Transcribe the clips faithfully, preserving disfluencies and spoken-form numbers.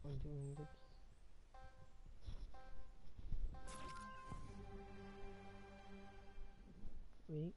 I'm doing this. Wait.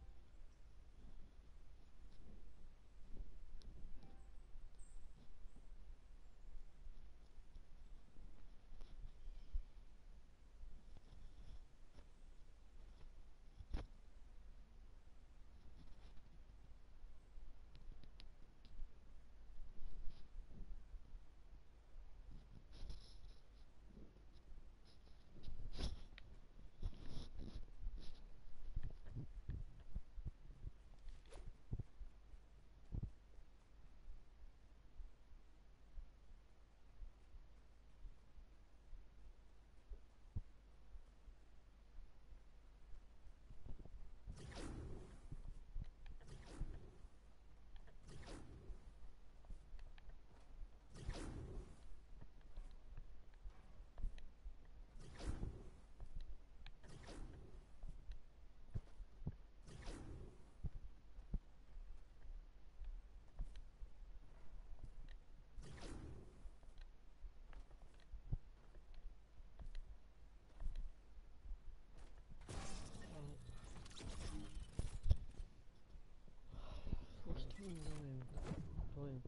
What's doing going? Doing?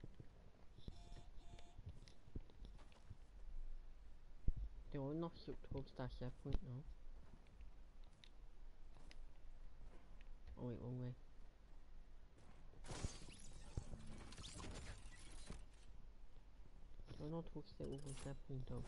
Det var nog så togstarts jeg på nu. Oh wait, one way. Det var nog togstarts over der point dog.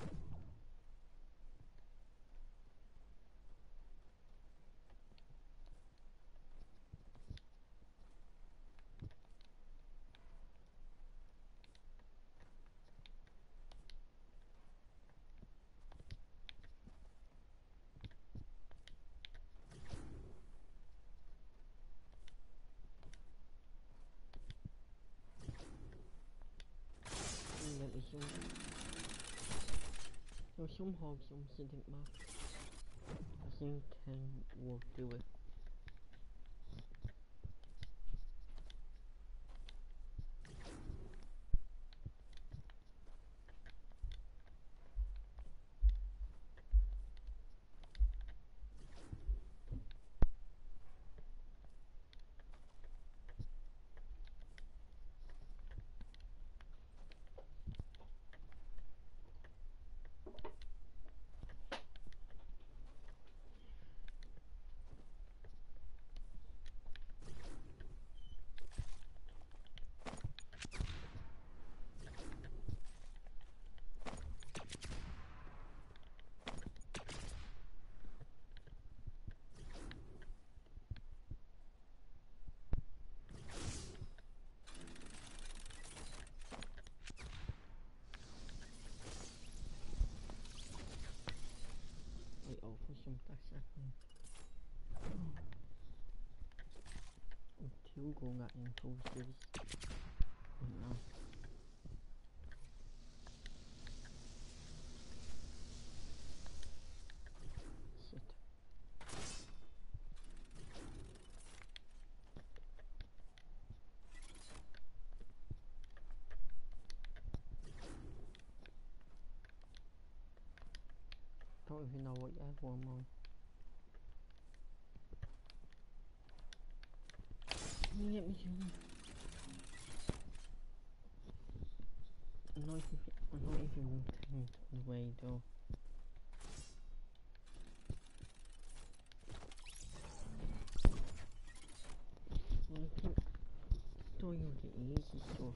Men ich um. Ich umhauen, ich unbedingt mal. I think can will do it. Wait, oh, for some that's happening. Thiếu cô ngại in full service. No. Shit. Don't even know what you have one more. Can you get me some? I'm not even, I'm not even looking the way though. I think doing the easy stuff.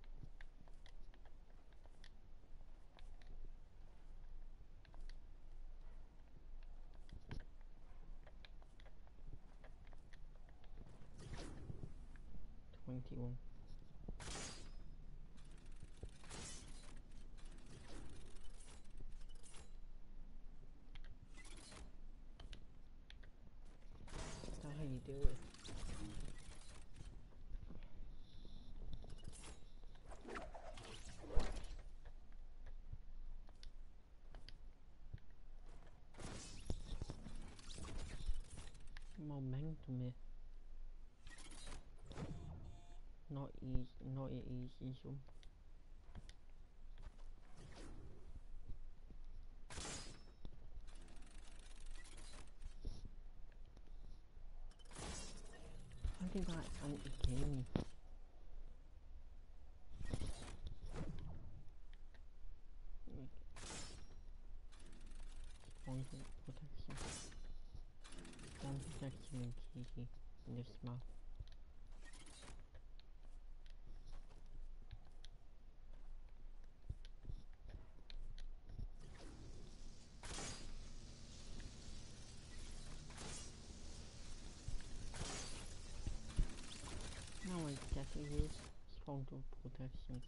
Twenty-one. That's how you do it. Momentum here. Not easy, not easy. So. protection. One protection in Kiki in this map. Now I guess it is spawn to protection.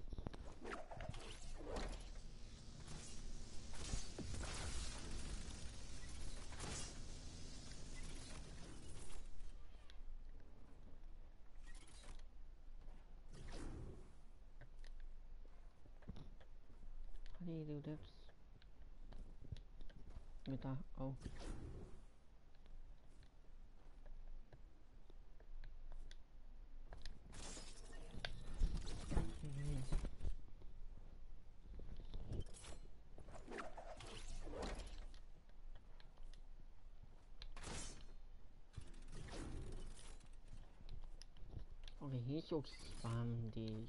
How do you do this? With that, oh. Okay, he should spam these.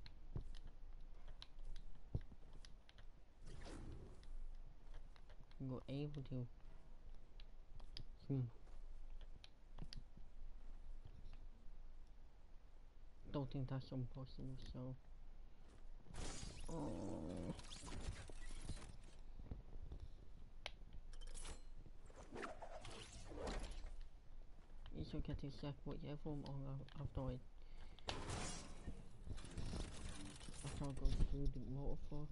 You're able to. Hmm. Don't think that's impossible, so. Oh. You should get to check what you have on after I. After I go through the waterfall.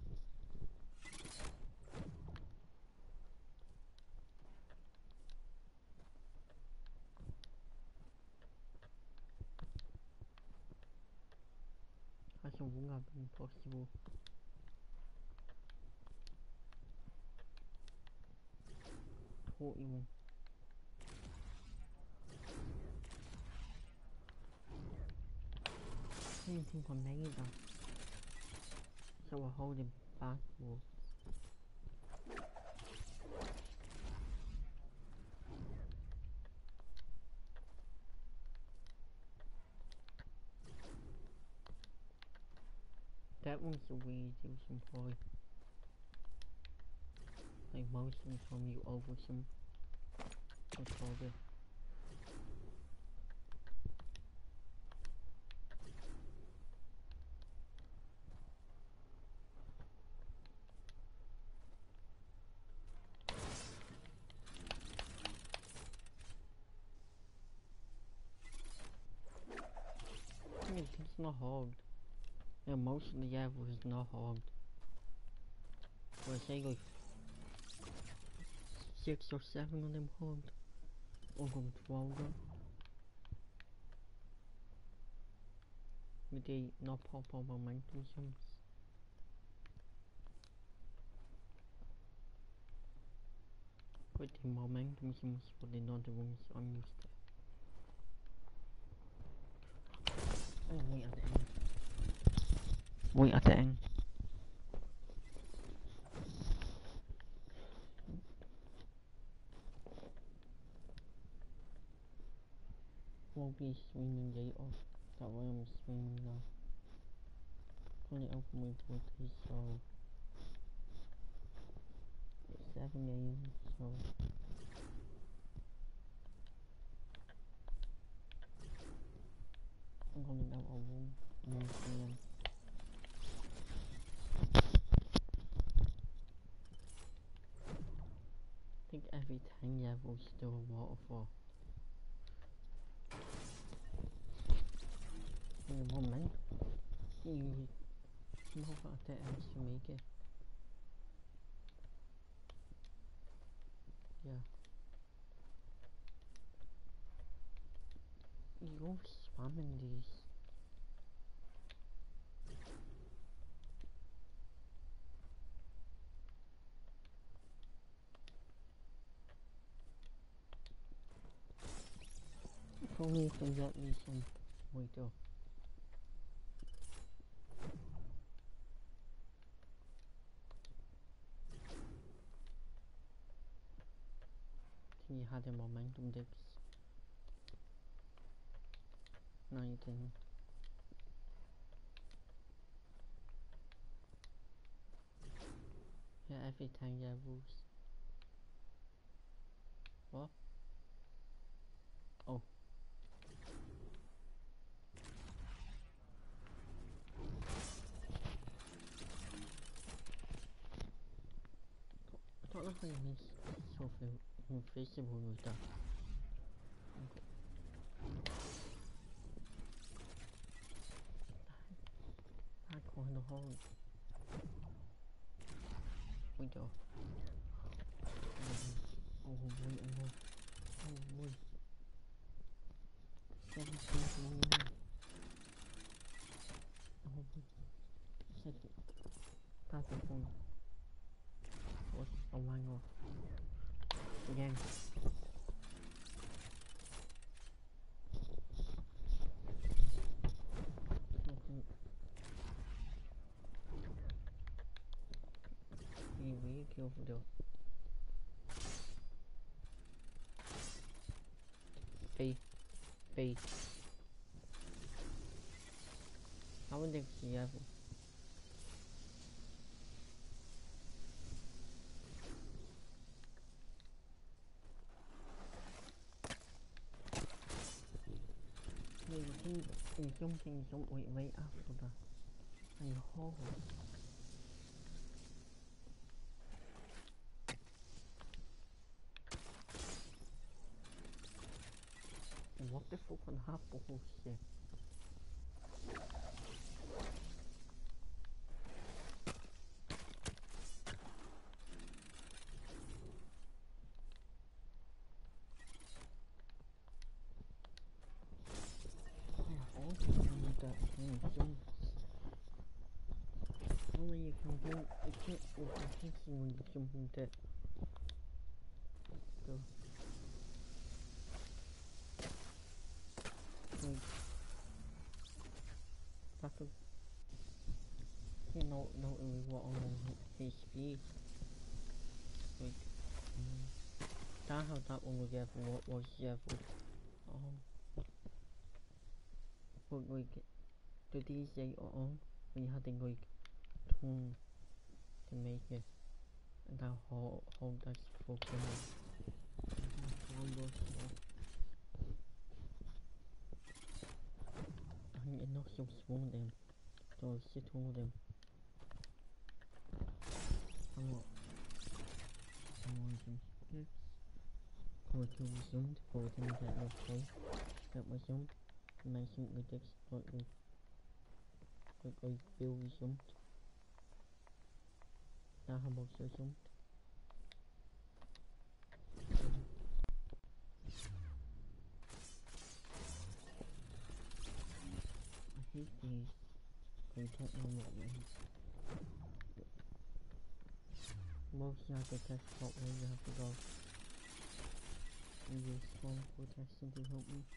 That's won't have been possible. forty-one. Anything from neither. So we're holding back more. That one's the way to do some point. Like most of the time you over some what's called it. I mean, it's not hard. Yeah, most of the level is not hard. But I say like six or seven of them hard. Or go twelve. With the not pop up momentum jumps. With the momentum jumps for the not the ones I'm used to. Oh, wait at the end. Wait at the end. Won't be streaming later. That way I'm streaming now. Only open my birthday, so it's seven A M so I'm going out of room one P M I think every ten levels still a waterfall. In the moment, you know what that else to make it. Yeah. You go spamming these. If only you can get me some wait up. You had a momentum dicks. No, you didn't. Yeah, every time you lose. What? Oh. I don't know how you make so invisible with that. That kind of hard. We go. Oh boy, oh boy. Oh boy. seventeen. Oh boy. Second. Perfect one. What? Oh my god. Again. Be really careful though. B. B. I wouldn't see ever. No, you can do something don't wait right after that. And you hold. What the fucking happened? Shit. Only you can do it can't overtake you when you jump into it. Go. Wait. Back up. You know, know what on his speed. Wait. Mm. That how that one was level. What was level? Oh. But like, the D J on when you had to like turn to make it, and that whole whole that's fucking. I need enough to spawn them. So shit all them. I'm not. I'm on some skips. Go to resumed. Go to that no play. That was resumed. My suit with this. Like like like like Bill resumed. Now how much resumed? I hate these. I don't know what it is. Most you have to test spot where you have to go. And use one for testing to help me.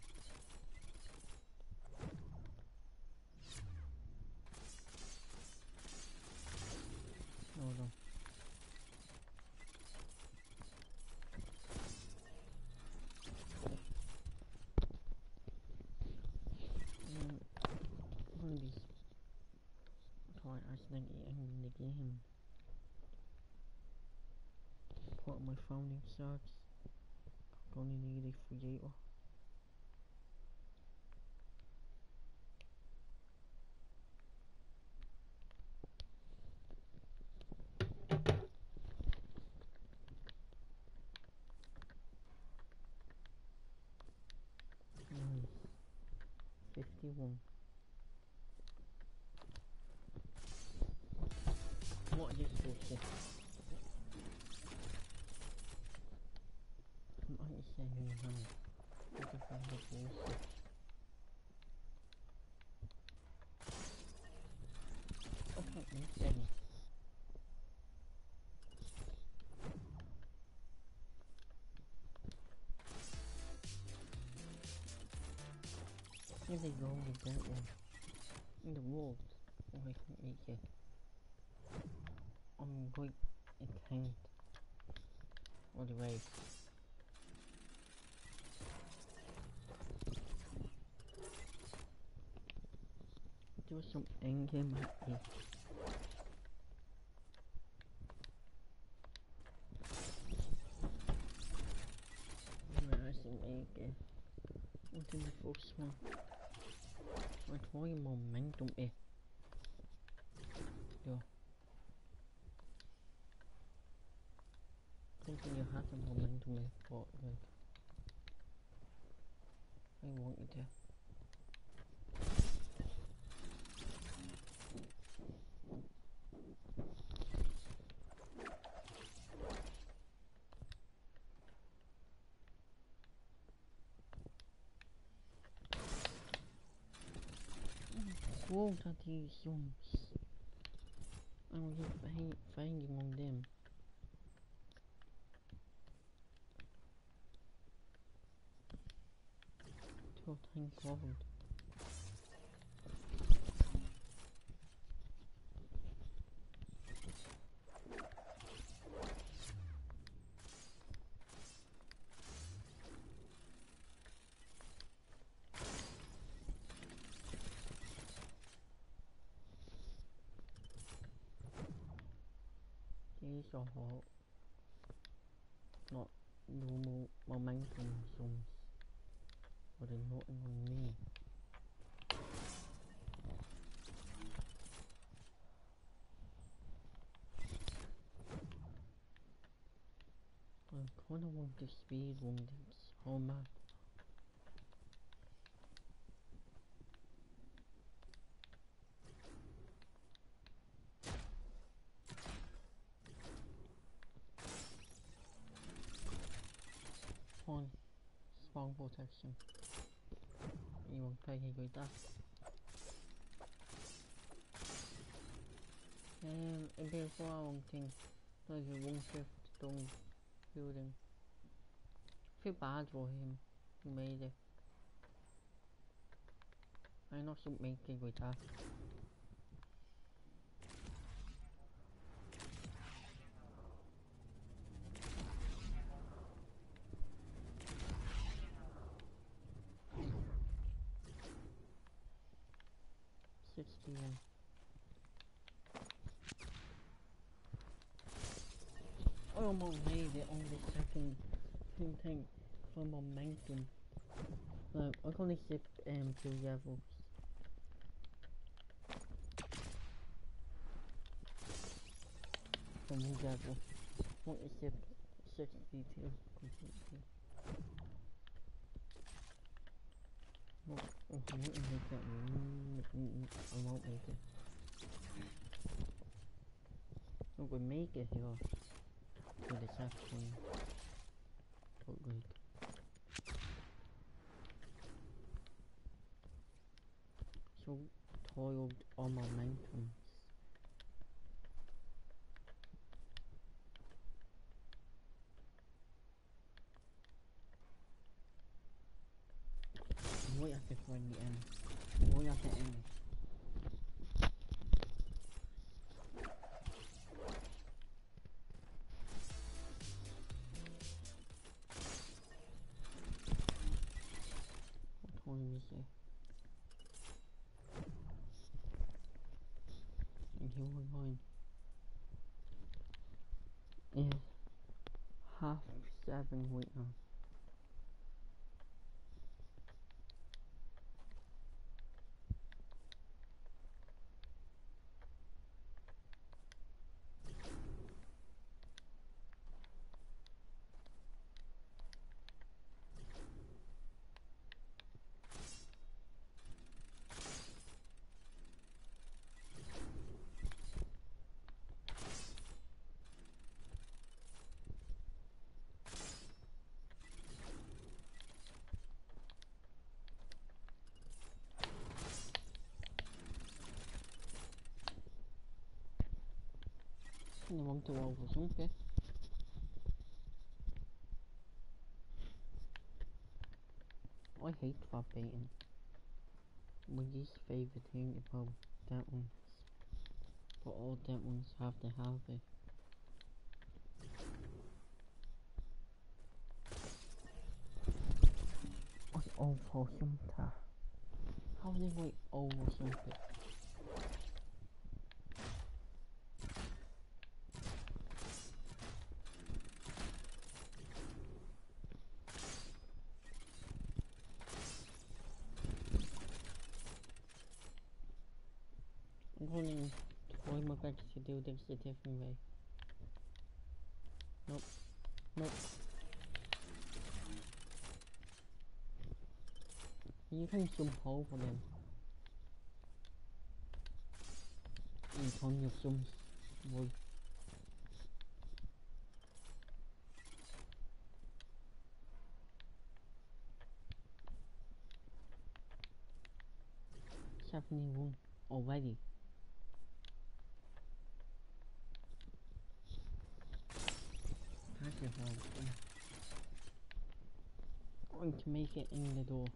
Oh no. Um, I'm gonna be quite accidentally ending the game. Put my phone in search. I'm gonna need a creator. Nice. fifty-one. What is this bullshit? I'm not saying anything. What the fuck is bullshit? Okay, I'm saying. Here they go with that one. In the world. Oh, I can't make it. I'm going a tank. All the way. There was some endgame at me. doesn't make it. What in the first one? I try momentum eh. Yeah. Something you have the momentum eh, but like I want you to. Whoa, that is jumps. I'm just finding on them. Till time covered. These are all not normal momentum zones, but they're not on me. I kinda want to speed run this whole map. Spawn, spawn protection. You won't play here with that. Um, and before I won't think, there's a one shift done building. Feel bad for him, he made it. I know should make it with that. sixty-one. I almost made it on the second thing, thing for momentum. Like, I can only skip um, two levels. From one level. I want to skip sixty-two completely. Oh, oh, I won't make that. Mm, mm, mm, I won't make it. No, we make it here. To the checkpoint. But like, so toiled on momentum. Right at the friendly end. Right at the end. What time is it? And here we're going. It's half seven right now. I want to over something. I hate fab baiting. My least favourite thing about that one. But all that ones have to have it. I over something. How did I over something? I'm going to try my best to do this a different way. Nope. Nope. You can jump over them. You turn your jumps right. seventy-one already. That's a hard thing. Going to make it in the door.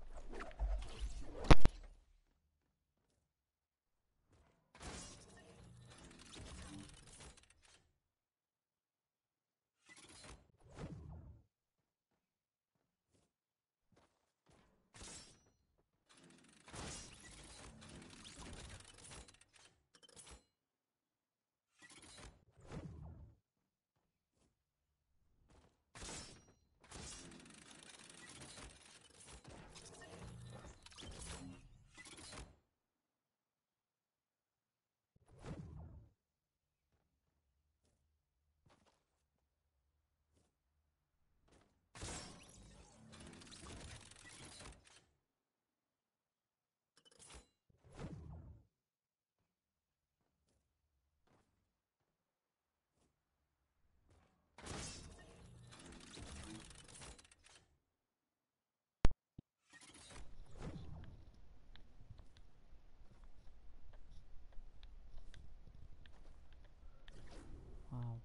Wow.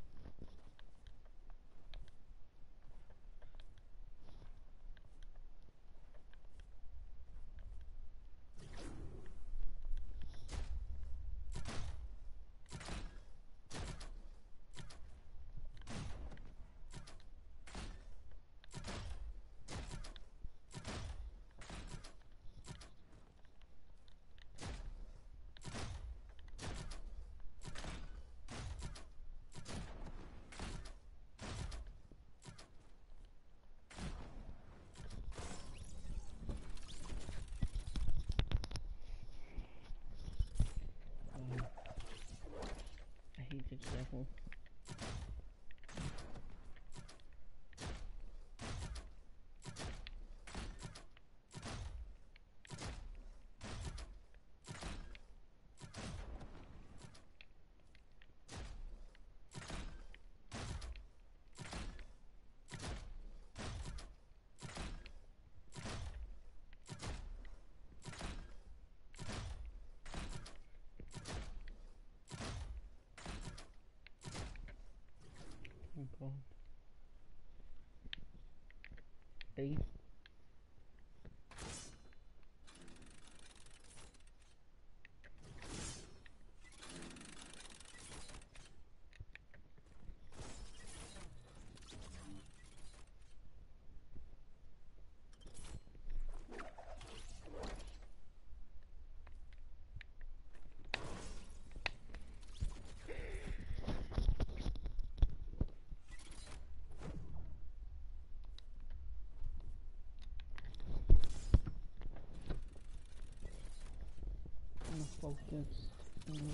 Um, I hate this level. Oh god. Eight. I'm focused. Mm.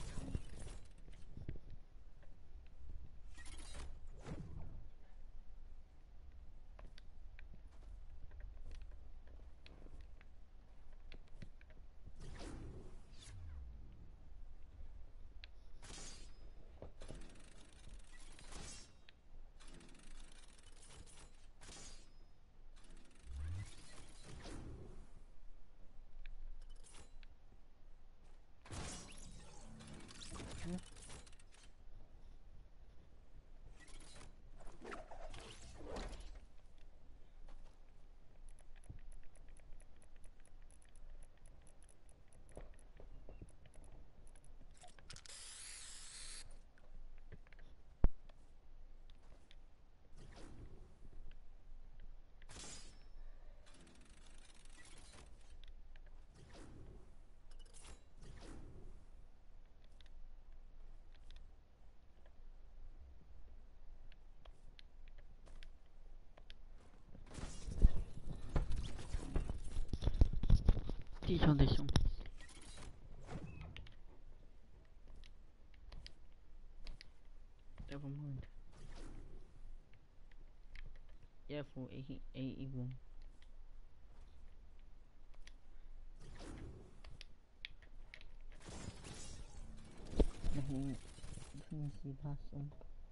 Yeah. These are the some. Never mind. Yeah, for eighty, eighty-one. Let me, let me see that some.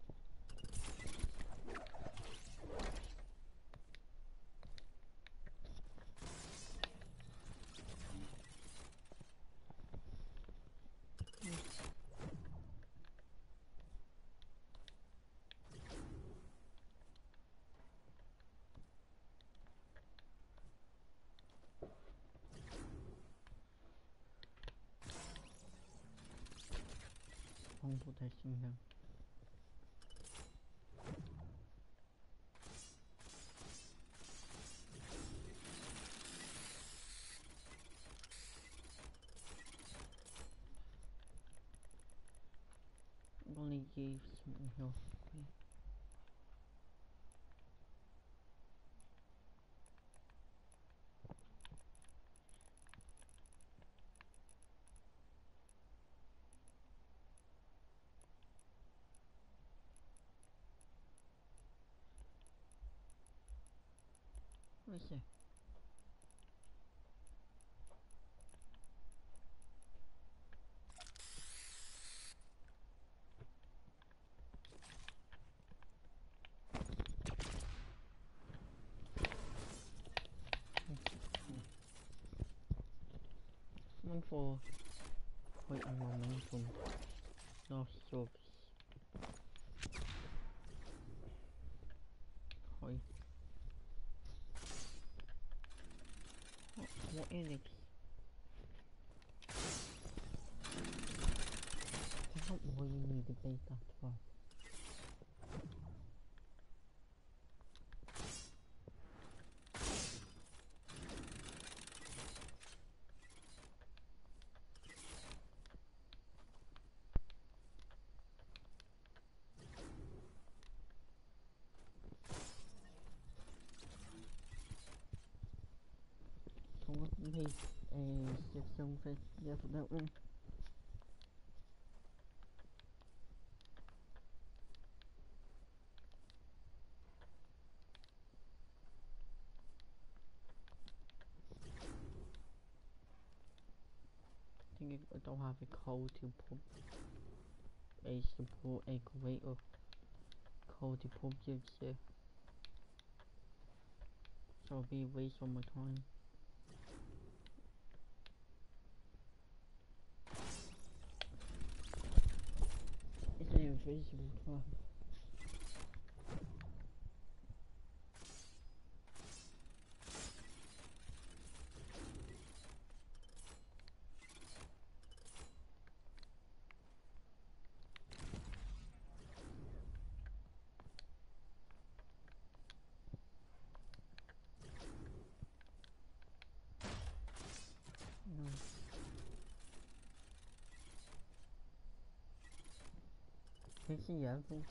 Home protection here. Only gave something health. What is it? One for quite a momentum. No subs. Hi. What, what is it? I don't know why you need to bake that for. So what do you make a six seven five yeah for that one? I think I don't have a code to put a support a greater code to put gives you. So it'll be a waste of my time. It's an invisible trap. No. It's a yellow.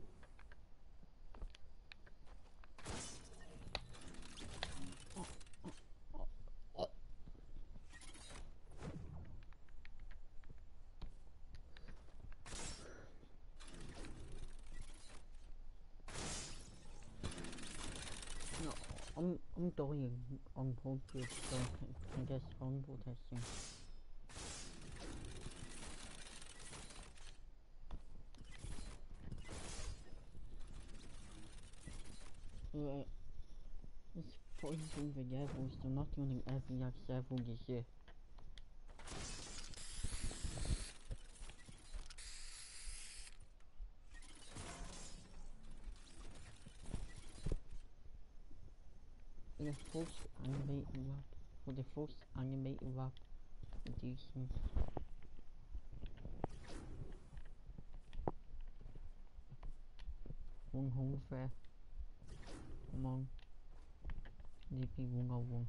No, I'm I'm dying on purpose so I can, can get strong protection. Uh, it's fighting the devils, they're not doing every X level this year. The first animated rap, for the first animated rap, decent. One home fair. Come on. D P one oh one.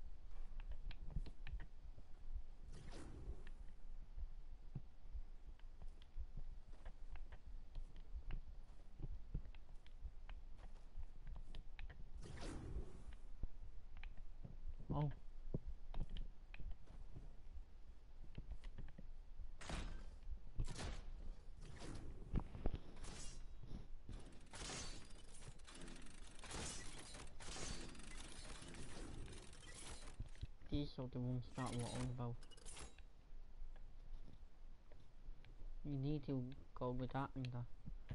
Oh. key so they won't start walking about. You need to go with that and that.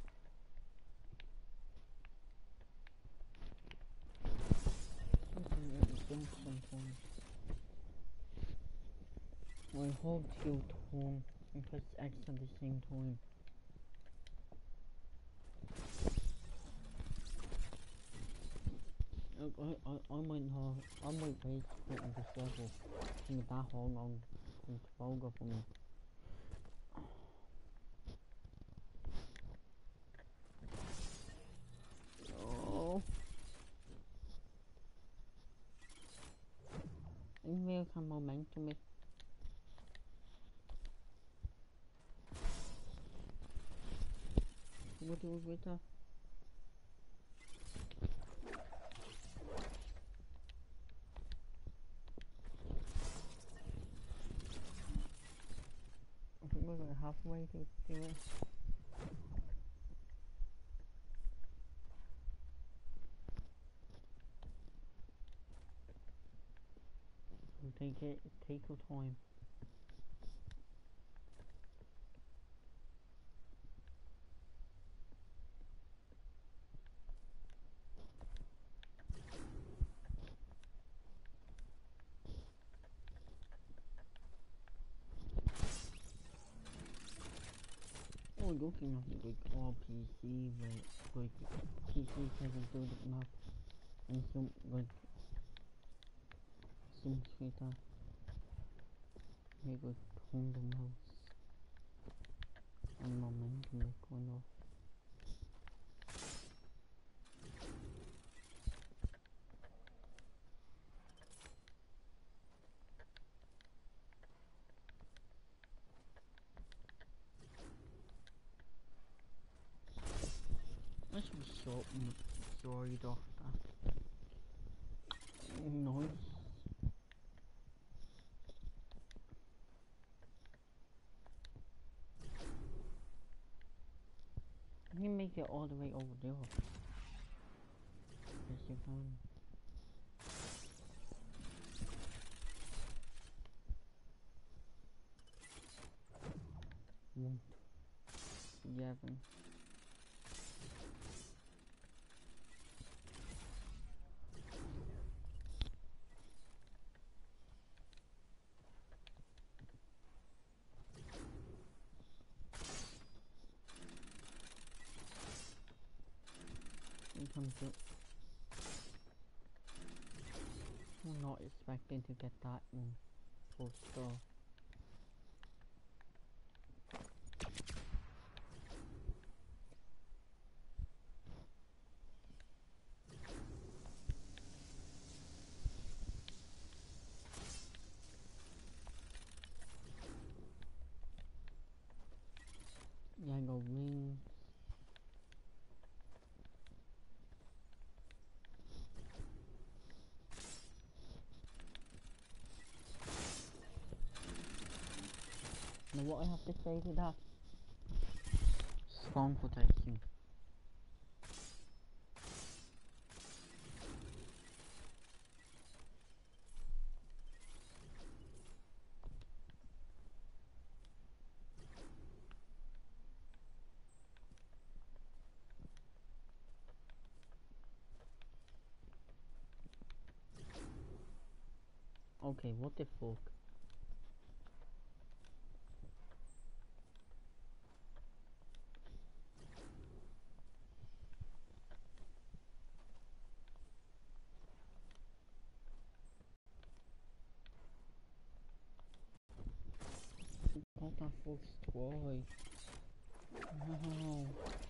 Sometimes I hold your tone and press X at the same time. I, I, I might not, I might wait quitting this level with that hold on control for me. Oh. Email can momentum it. What do we with that? I think we're like halfway to do it. So take it, take your time. Oh, looking at the like all P C, like, like P C can do the map and some like some shit that make like turn the mouse and momentum like going off. I should be short and sorry off that noise. You make it all the way over there. Yes, you can. One, eleven. Here comes it. I'm not expecting to get that in full star. Yeah, I go wings. Now what I have to say to that? Spawn protection. Okay, what the fuck? Got that full squad. No.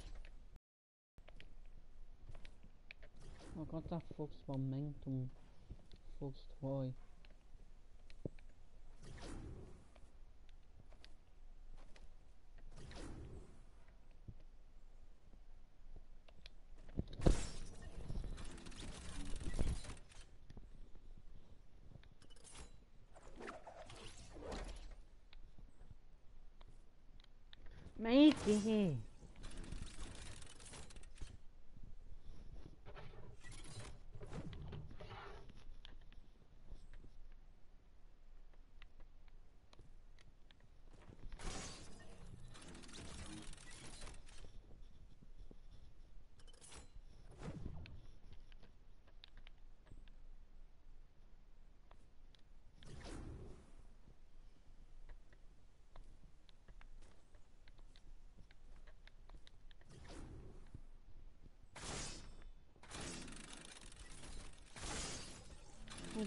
I got that full momentum. Full squad. Make it.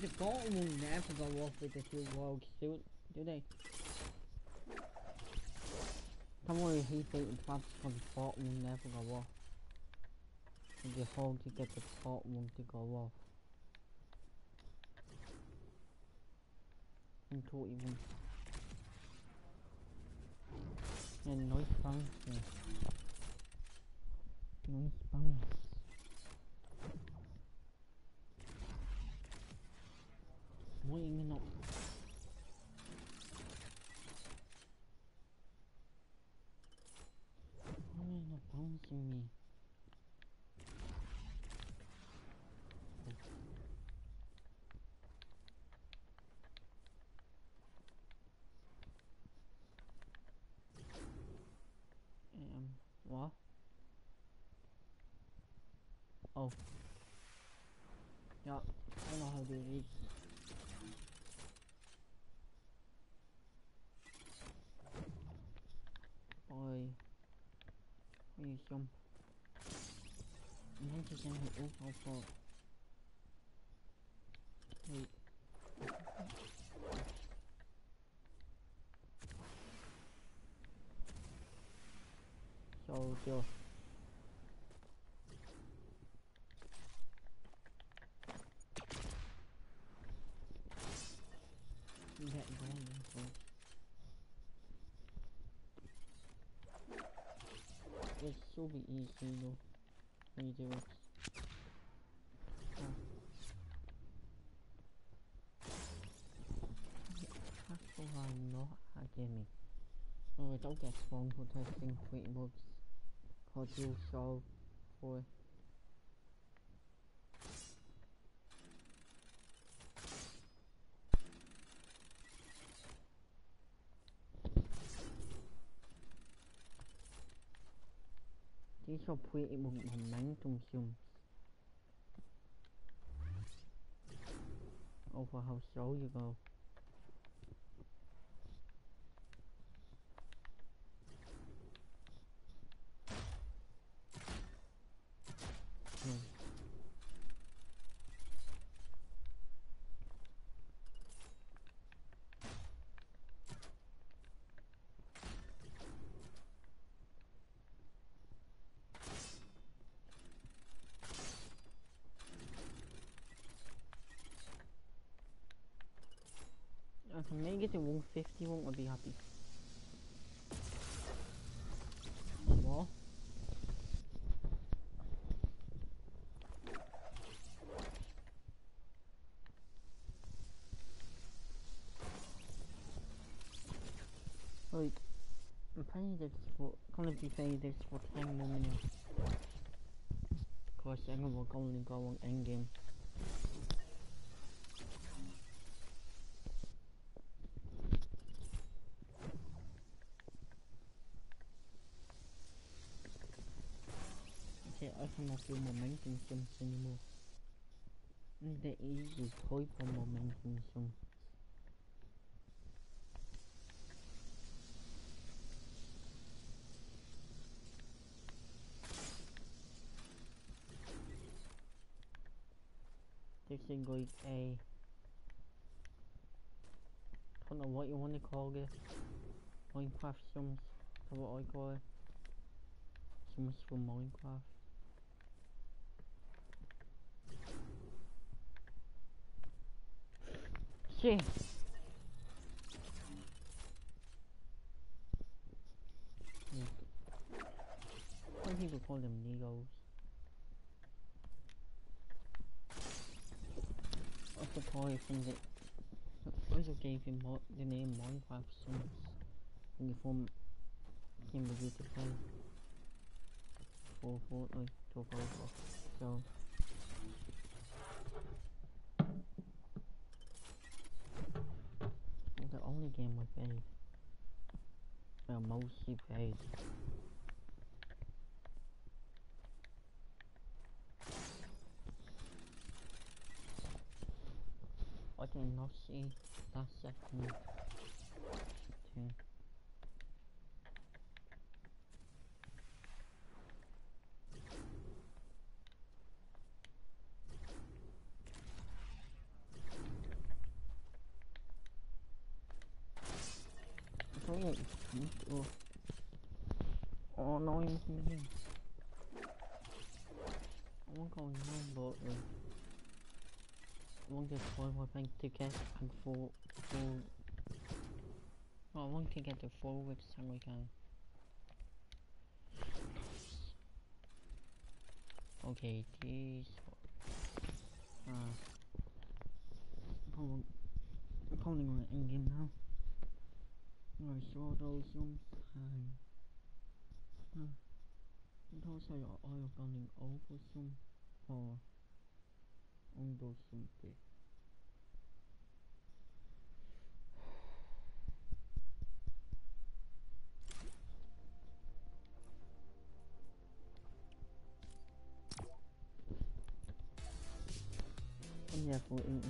the bottom will never go off with the two logs, do, do they? Don't worry, heat beating traps for the bottom will never go off. And you hold to get the bottom one to go off. And twenty-one. And nice bounce there. Nice bounce. Waiting up. Why are you not bouncing me? Um, what? Oh. Yeah, I know how to do this. Boy. Please jump. And then just gonna hit oh, for. Wait. So, just. You get going, so. It's so be easy though, when you do it. Oh. That's so hard not again me. Oh, I don't get spawned for testing twenty bucks. Cause you solve for it. These are pretty momentum zooms. Over how slow you go. Hmm. I can make it to one fifty, won't I be happy? What? Right, I'm playing this for, gonna be playing this for ten more minutes. Of course, I'm gonna only go on endgame. Okay, I cannot do momentum jumps anymore. And the easy type of momentum jump. This is like a, I don't know what you want to call it. Minecraft jumps, that's what I call it. Jumps for Minecraft. Shit! Some people call them Negos. I suppose from the I also gave him the name Minecraft Sons in the form game we used to play for Fortnite took over. So it's the only game I played. Well, mostly played. I did not see that second thing. Oh no, I'm coming. I won't go on boat then. I won't get four more bank ticket and four four oh, I want to get the four with Samurai Guy. Okay, jeez. Uh I'm calling on the engine now. I saw those some time. Huh. Those are your oil going over some or on those something. Yeah, for eating.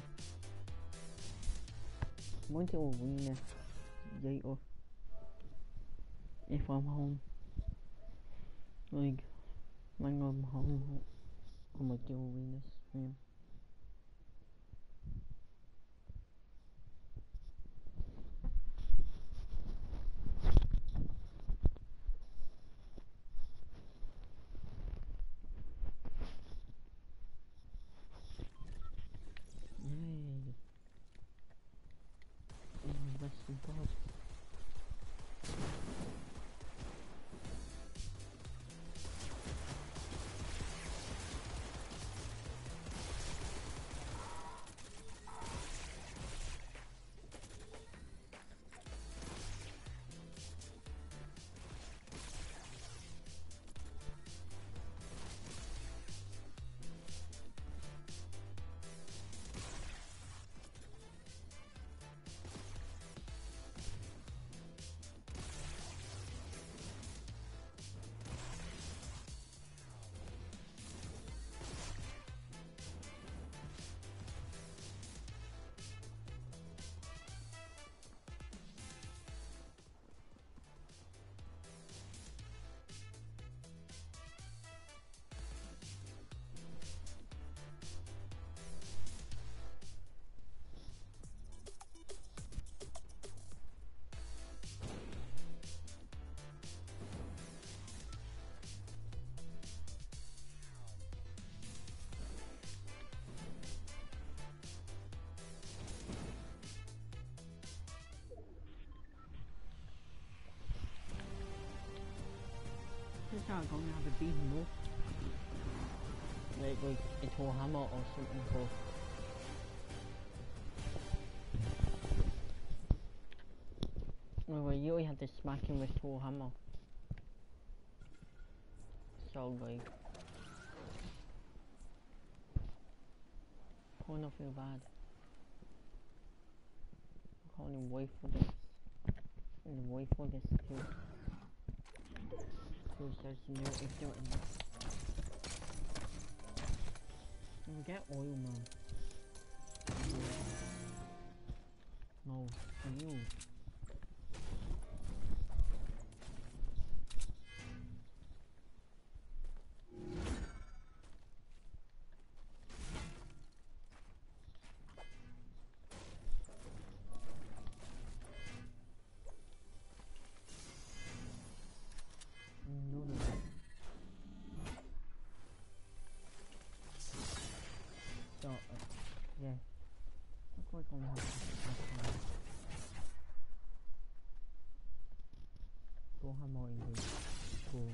Muốn cho uống nè, dây ô. If I'm home, like, when I'm home, I'm gonna do uống this stream. Yay! I'm the best in God. Thế sao cậu nhà phải đi nữa? Like, like, a Thor hammer or something for. Well, well, you only have to smack him with Thor hammer. So, like, I don't feel bad. I can't even wait for this. And wait for this too. So there's no ignorant. We get oil, man. No, you. So, uh, yeah. Look like I'm having go have more English. Cool.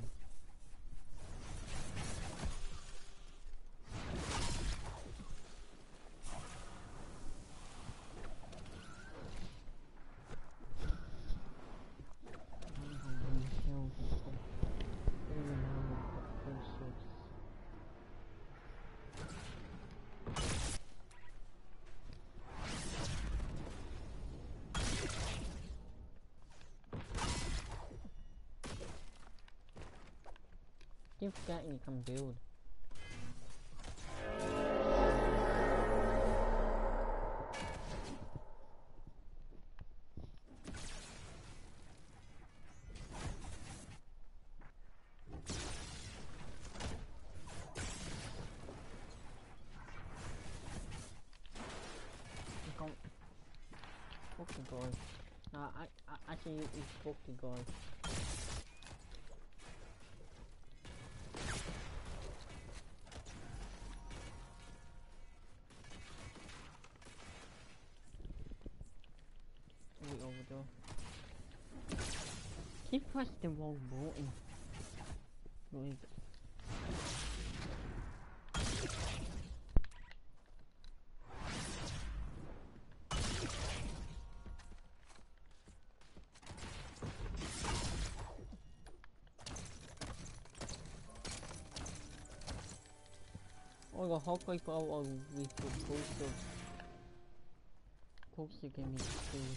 You forget you can build. You can't fuck the guy. Nah, I, I actually you, you fuck the guy. He pressed the wrong button. Like, oh, the Hawkeye power we supposed to supposed to give me food.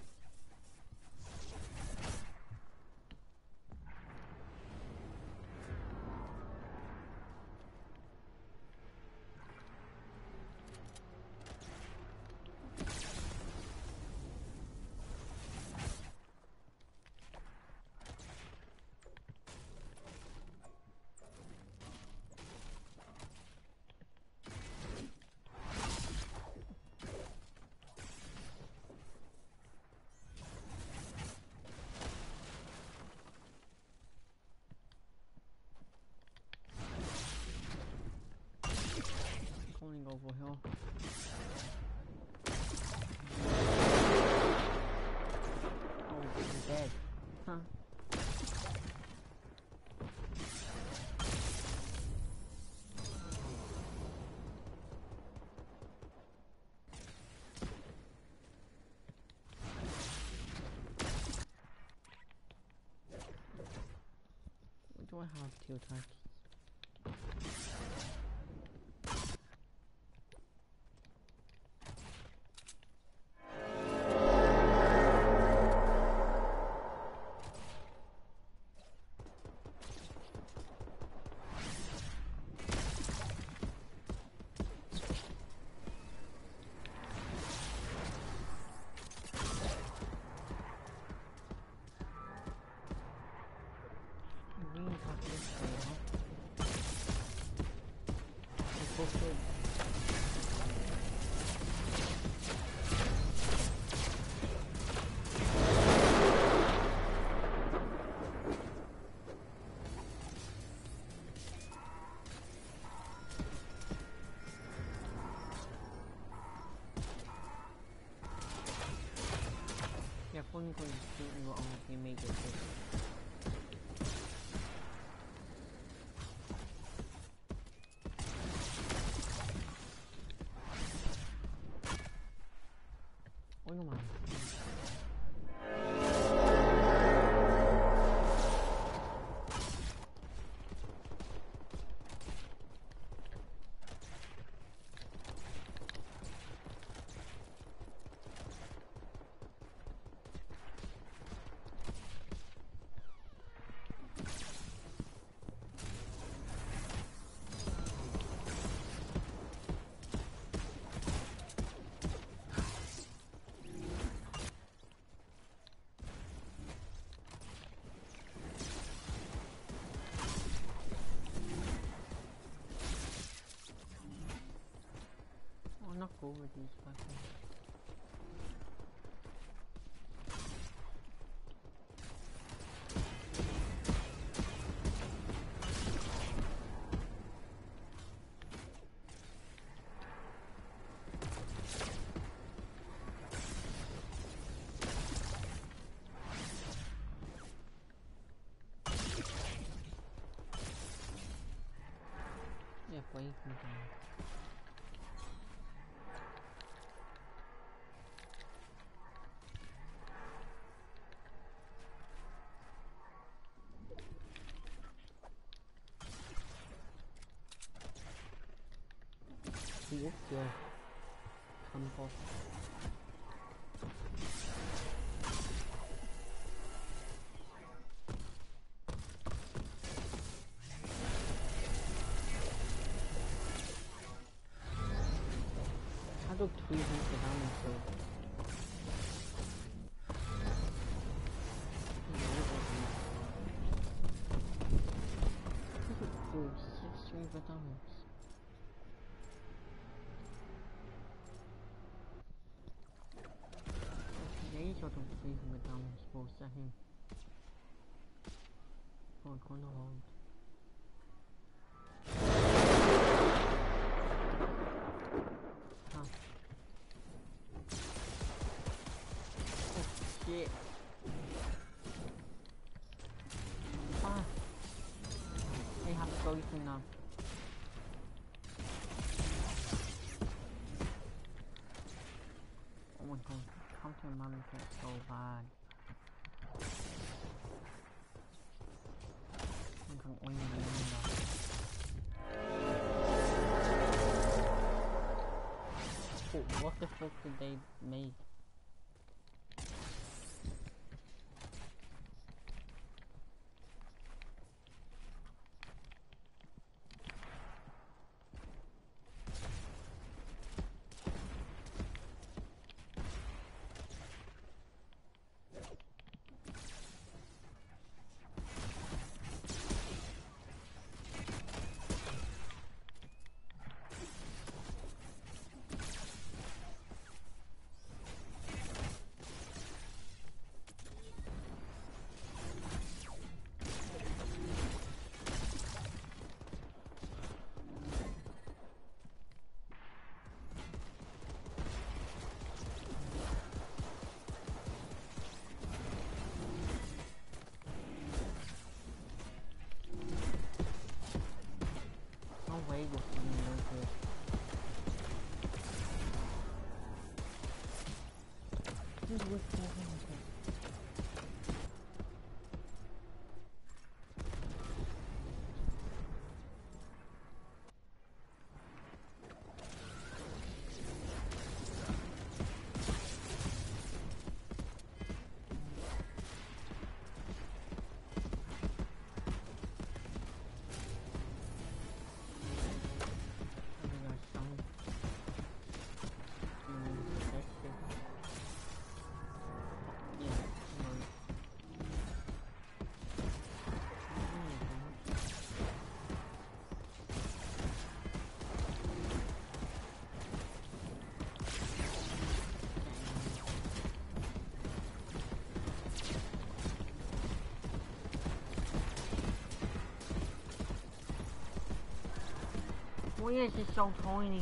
Coming over here. Oh, he's dead. Huh. Do I have two attacks? Yeah, phone call is doing what we made it. Oh no man. Not go with these fucking. Yeah, play me down. Úp chưa không có I don't tweet into damage so do six streams of damage. Okay, sort of three hundred damage for a second. Oh, I'm gonna hold. Huh. Oh shit. choosing now. Oh my god, counter manager is so bad. I'm going to win the oh, what the fuck did they make? Way with me like this. Just with oh yes, it's so tiny.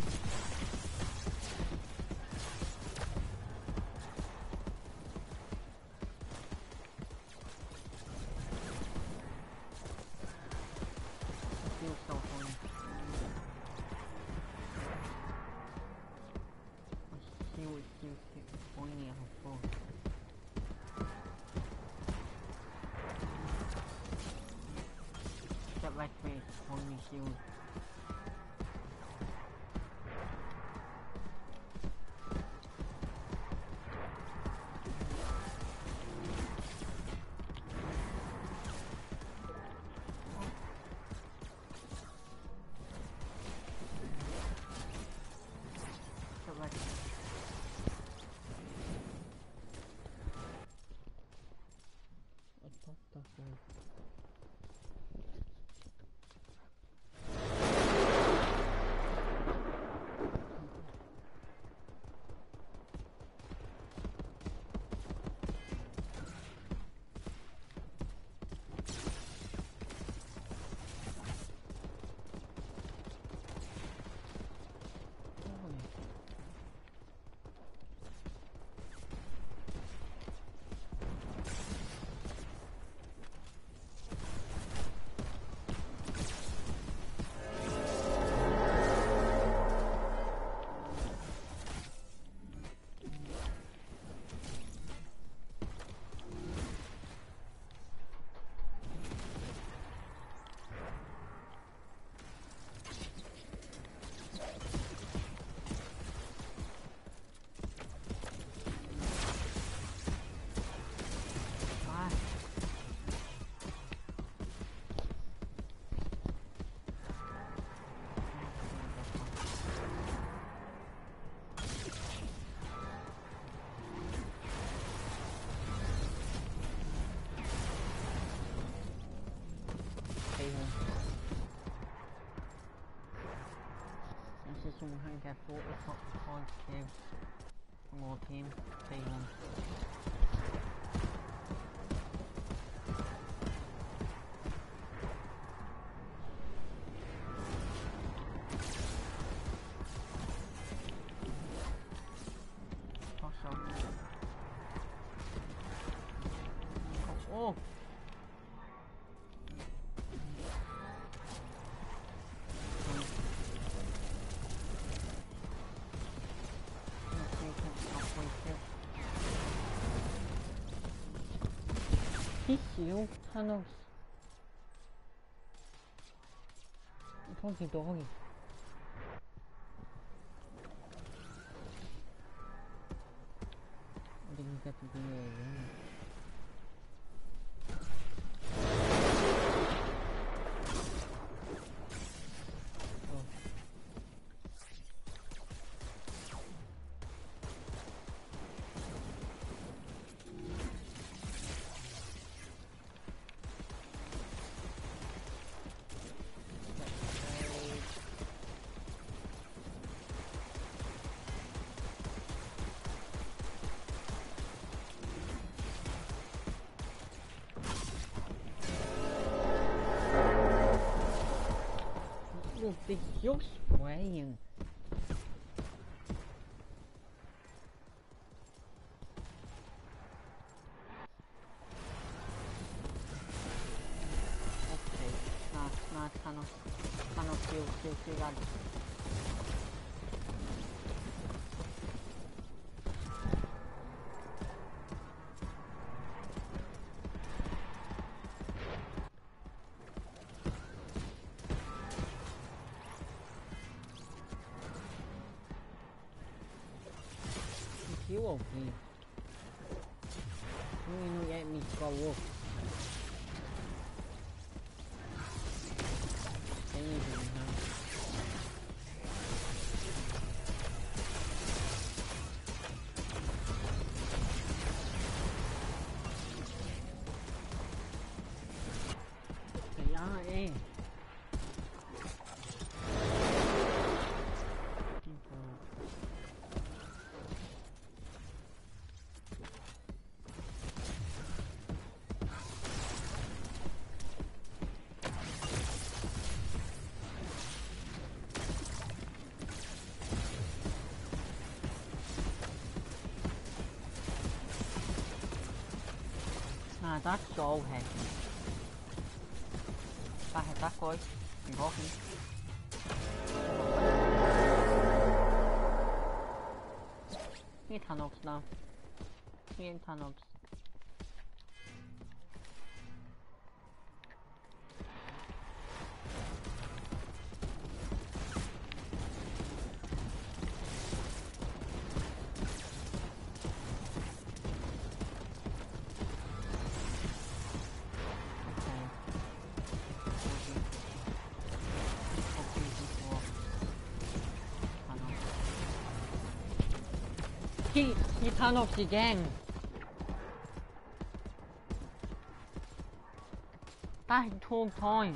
It feels so tiny. I see what it feels tiny as fuck. Except like me, it's tiny shield. Someone hang get forty five K more team, T one. Oh! you, Thanos. Doggy, doggy. I didn't get to be a Look, you're swaying. Okay, nah, nah, Thanos. Thanos, kill, kill, kill that. You won't be. You know, let me go up. Anything now. Yeah, eh. À, tắt cô hả? Ta hãy tắt coi. Đừng có không? Nghe Thanos nào. Nghe Thanos. He, he Thanos again. Back two times.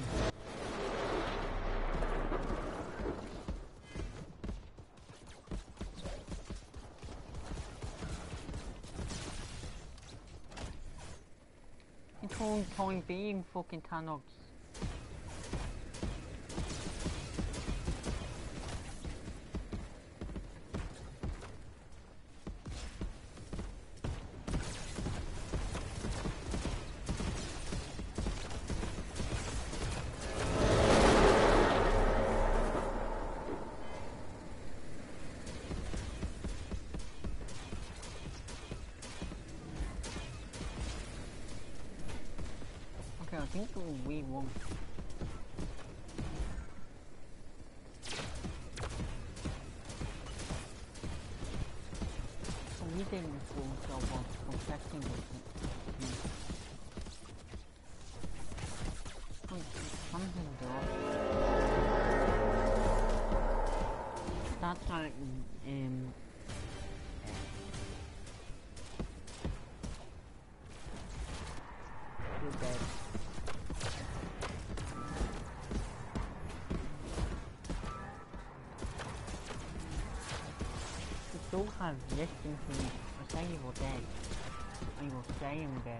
He two times being fucking Thanos. I think we won't. So we didn't influence about protecting the something though. That's like um you're dead. Still have yes into me. I say you were dead. I will stay in bed.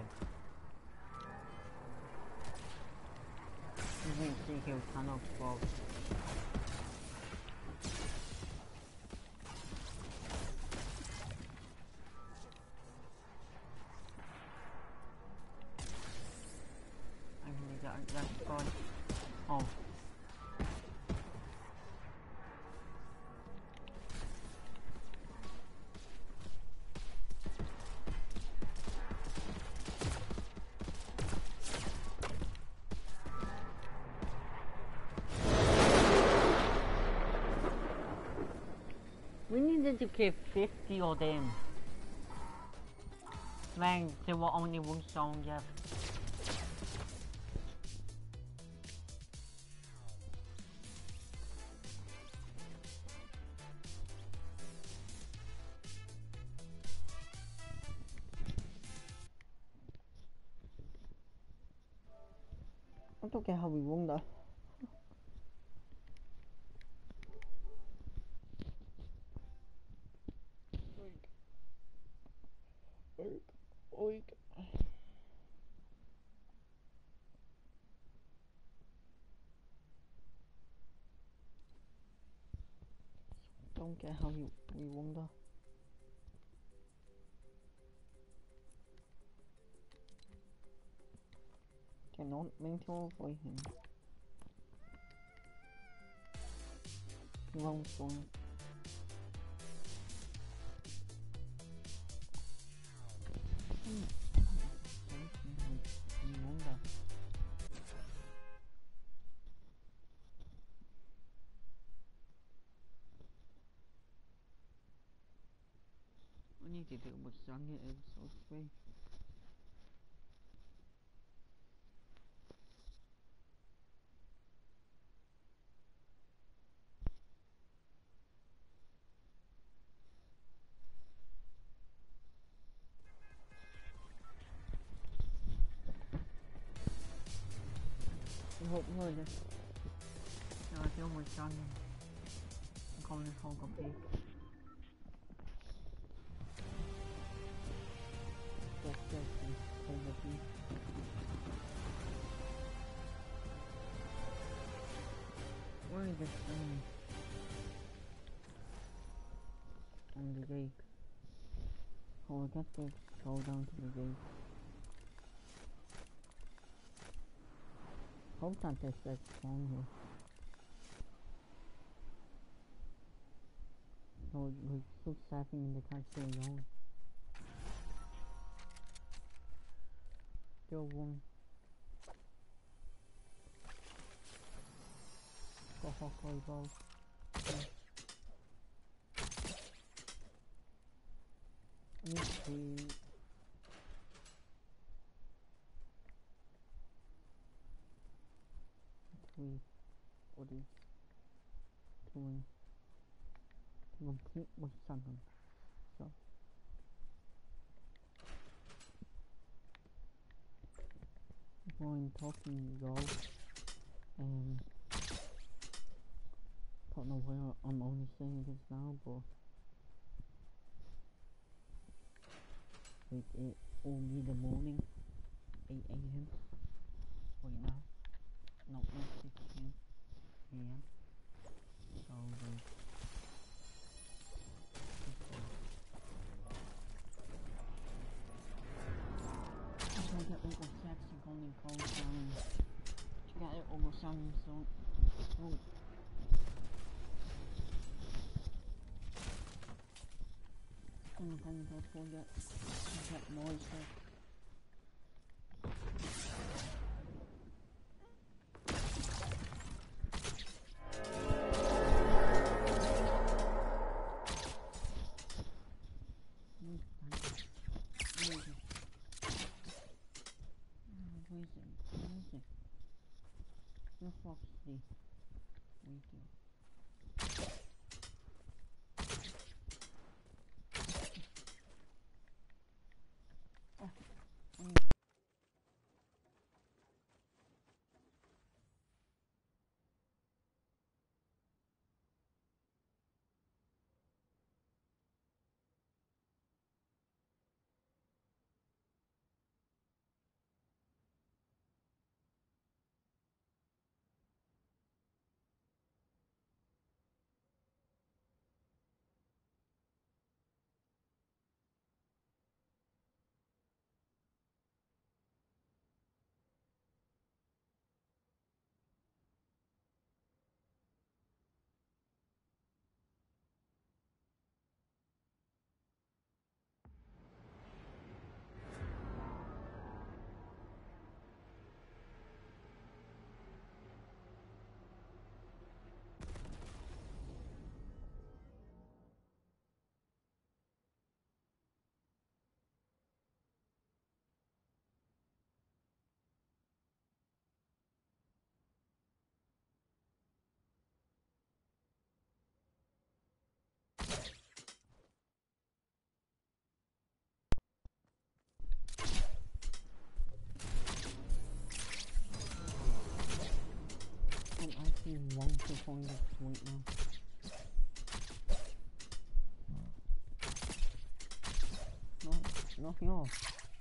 You didn't see he was Thanos fault. I really got that's gone. Oh. wanted to get fifty of them. Man, there were only one song left. I don't get how we won that. Oik, oik, oik. Don't get how you we won that. Cannot mental for him. Wrong song. I need to do a song it is so sweet. I hope you heard it. Yeah, I feel my son. I'm calling this whole copy. Yes, yes, yes. Hold the key. Where is this thing? On the gate. Oh, I guess we'll go down to the gate. Hope that there's that song here. No, we're still staffing in the car still alone. Still one. Go Hawkeye ball. Okay. I need to... Three. Body. Two. Complete with something. So. Before I'm talking though, um, don't know where I'm only saying this now, but like it will be the morning, eight A M right now, not sixteen A M So like, I'm gonna get Uncle Sexy Golden Cold down. You got it, Uncle Sam, so don't. I'm gonna go get, get more stuff. No Foxy. Wait here. Oh, um. You want to find this right now. No, nothing off.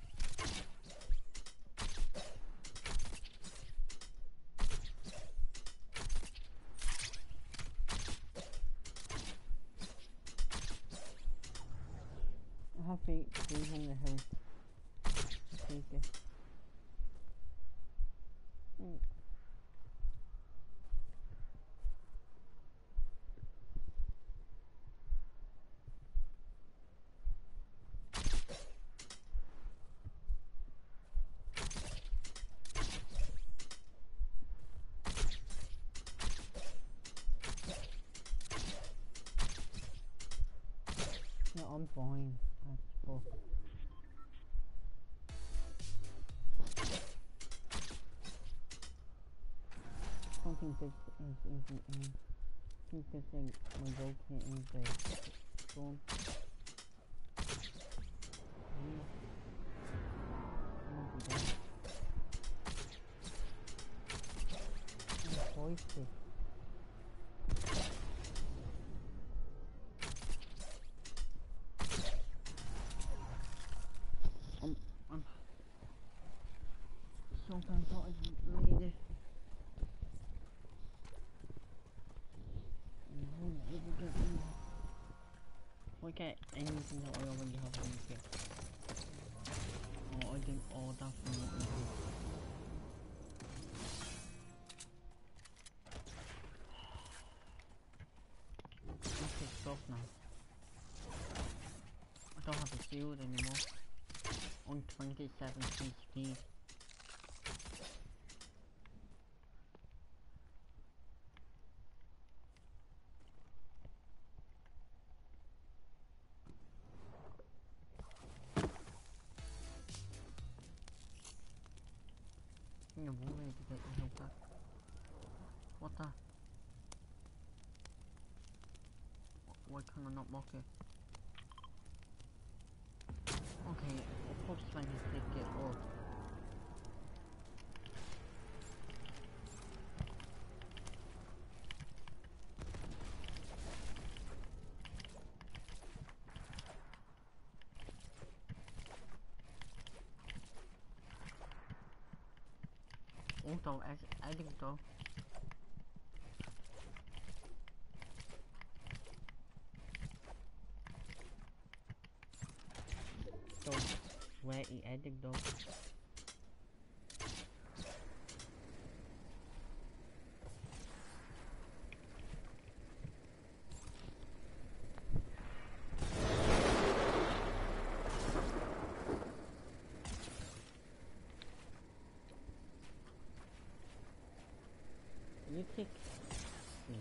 I have eight trees on the hill. I'll take it. Mm. No, I'm fine. That's fuck. Something big is in the end. Think this thing my boat can't in the storm. Hoisted. I'm, I'm sometimes thought I made it. Look at anything that I already have on here. Oh, I did all that from what we did. I'm pissed off now. I don't have a shield anymore. On twenty-seven H P. No way to get the help back. What the? Why can I not mock it? Okay, of course when you pick it up. Auto adding though. So where he adding though? You take me.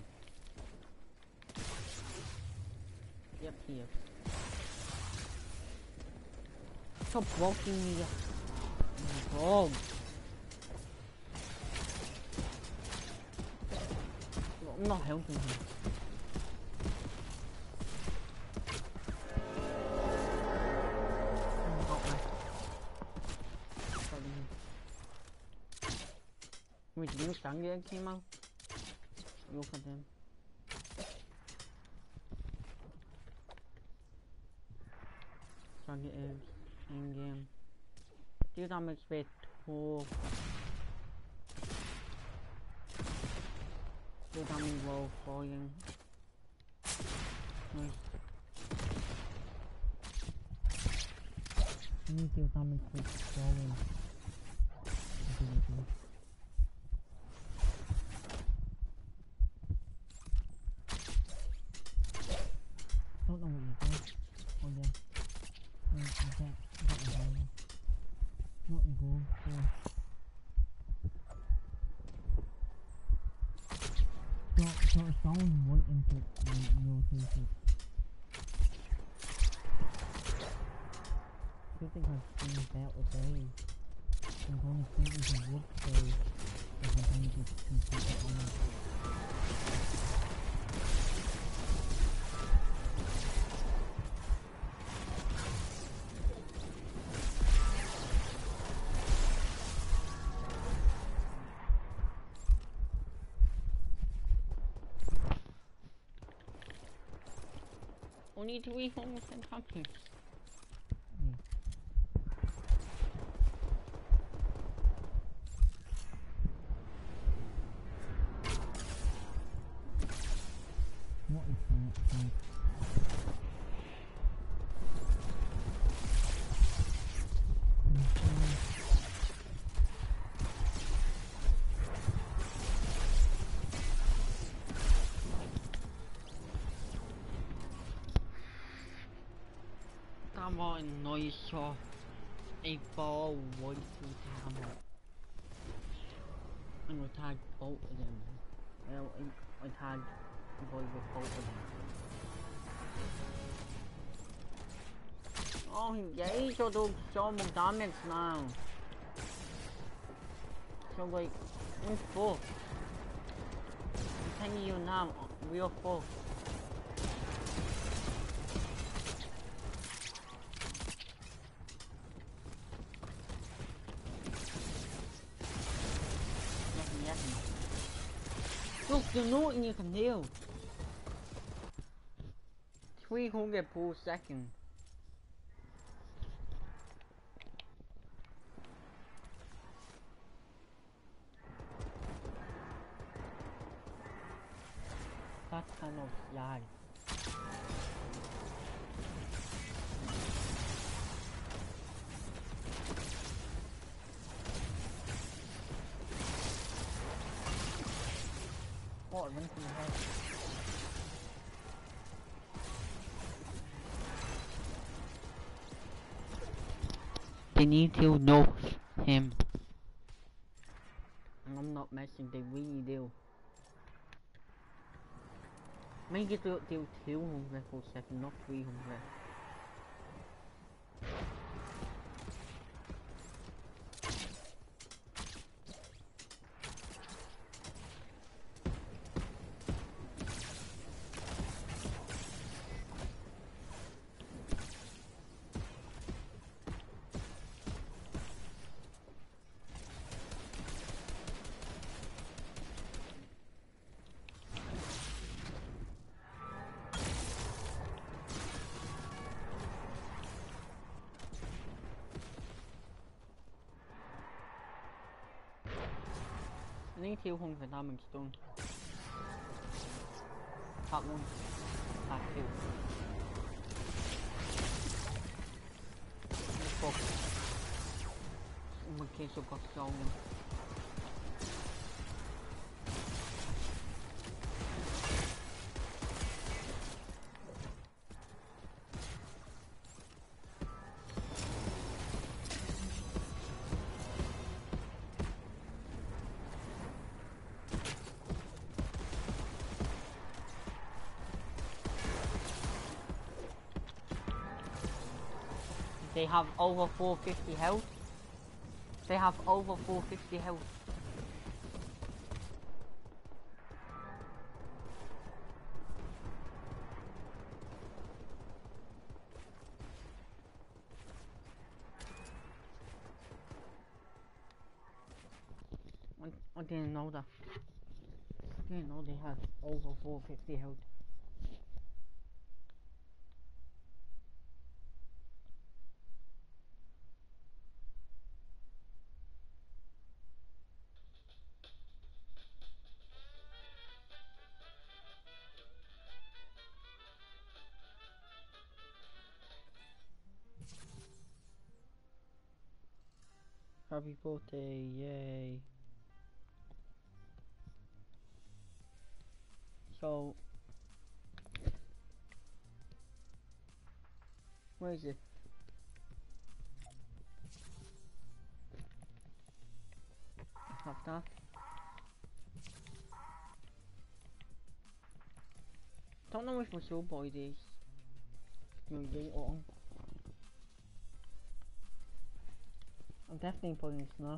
Yep, here. Stop walking me. Dog. I'm not helping him. Wait, did you stand there came out? Look at them. Target is in game. Do damage with two. Do damage while falling. Nice. You need to damage with falling. Don't know what you're doing. Oh yeah. Yeah, is that, that was on there. Not in goal, so. Got, got someone waiting to rotate it. Good thing I've seen better days. I'm going to think we can work days if I'm going to complete it on it. Only three hundred and something. What is that? Come on, noise shot. A ball way too damn. I'm gonna tag both of them. Well, I, I tagged the boy with both of them. Oh, engage or do so much damage now. So like, I'm full. I'm telling you now, we are full. Look, there's nothing you can do. three hundred per second. That's kind of lag. What, run from the head? They need to know him. And I'm not messing, they really do. Make it do, do two hundred per second, not three hundred. I need two hundred damage done. That one. That two. Fuck. Oh my case I've got stolen. They have over four fifty health. They have over four fifty health. I, I didn't know that. I didn't know they had over four fifty health. Happy birthday, yay. So, where is it? I have that. Don't know if my soul boy is. You know, get it on. I'm definitely putting this now.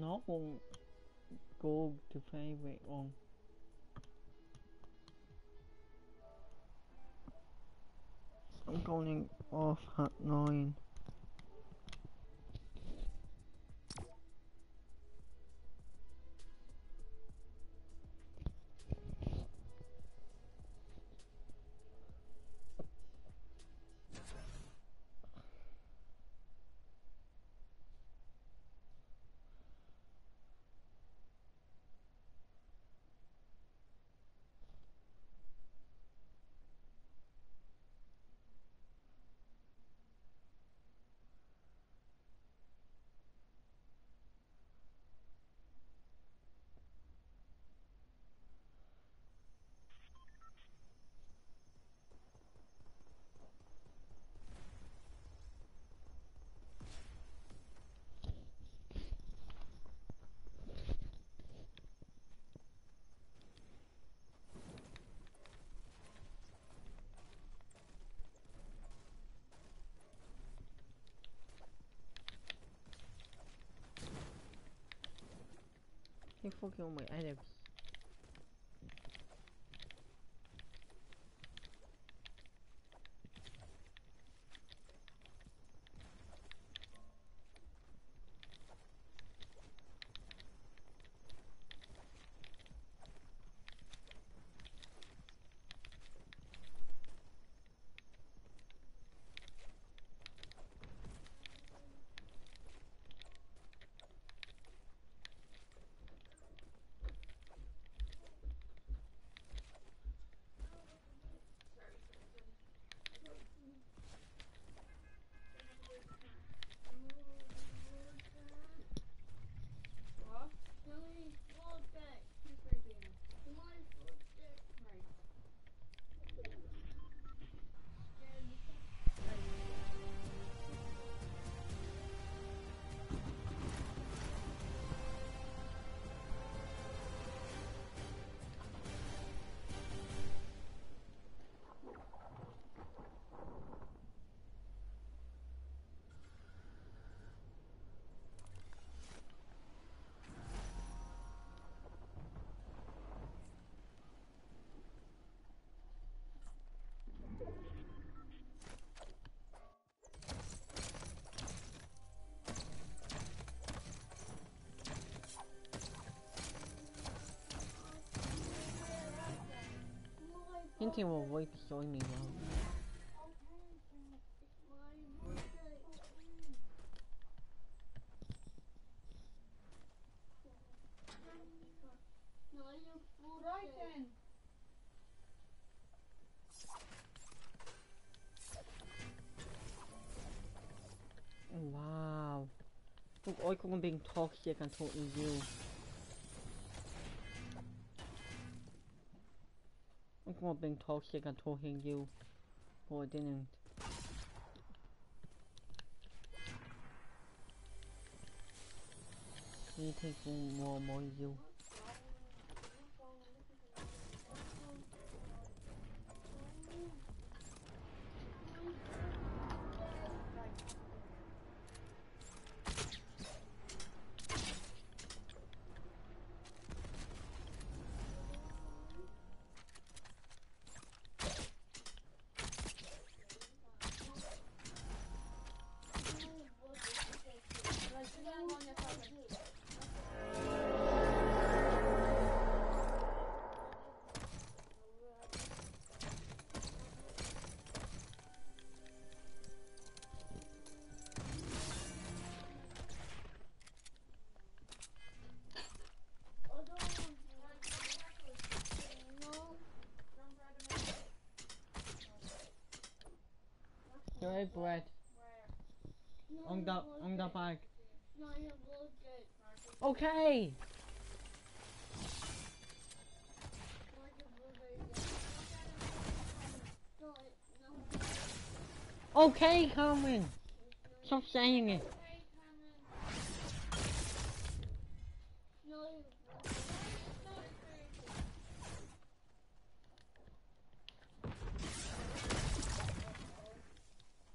nó cũng go to favorite one. I'm going off at nine. You fucking on my items. Thinking will wipe showing me now. Right then. Wow. Look, I can being toxic and totally you. Look, I'm being toxic and talking you. But I didn't. You take one more more you. Your bread. On the on the bag. Okay. Okay, Carmen. Stop saying it.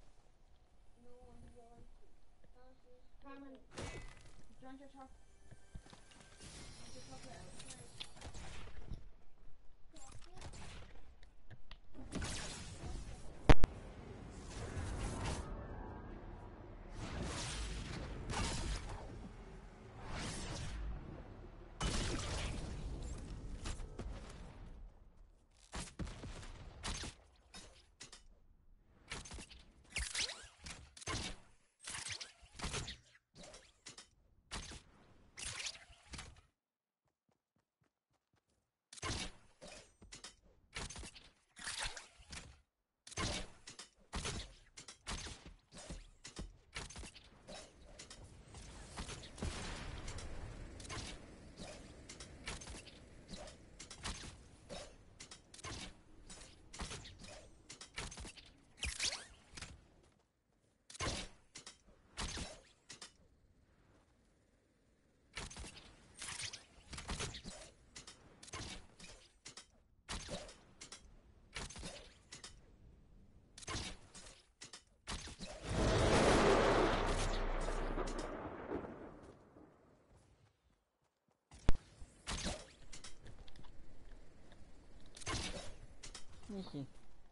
Carmen, do you want your top? นี่สิ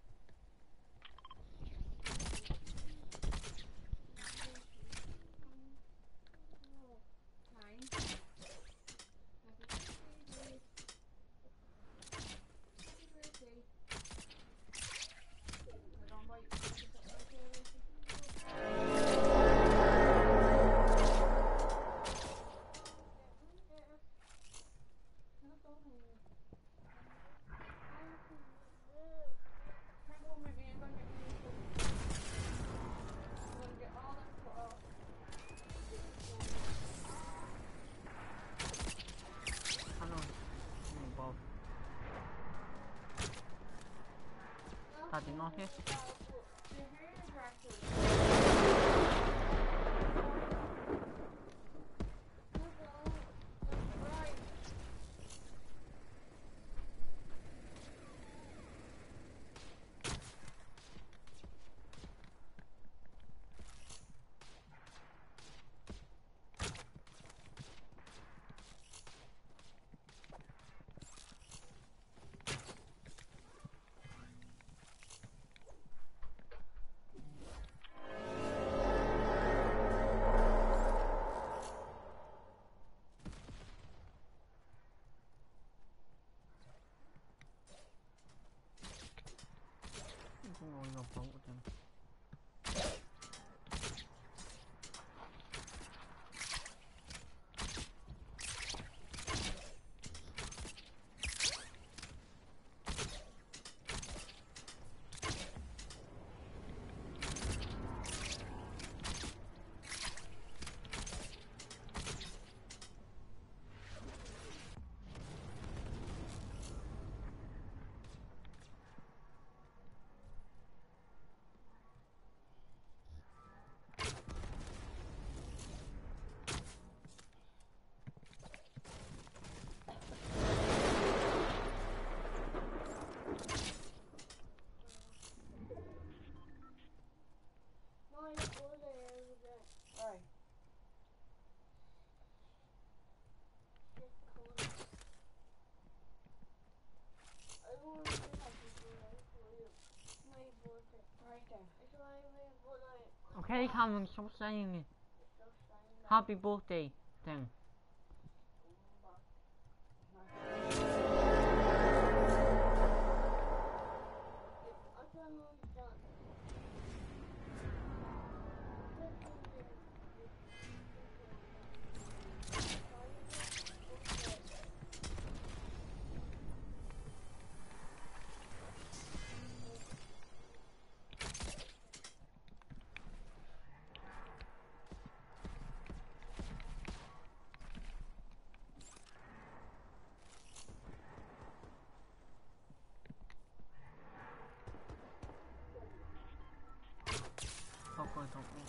Ano? Ano Bob? Starting office? Ngồi ngọc phóng của em. Okay, Cameron, stop saying it. Happy birthday, then. Popcorn company.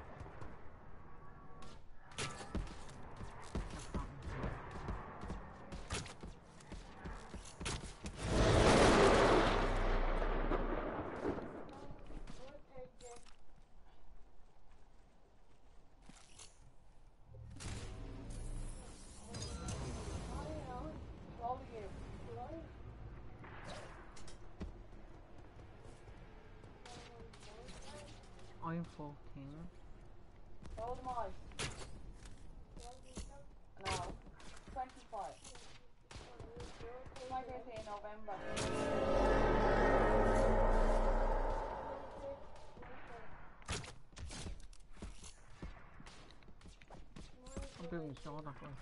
I'm fourteen. How old am I? No, twenty-five. My birthday in November. I'm doing so that way.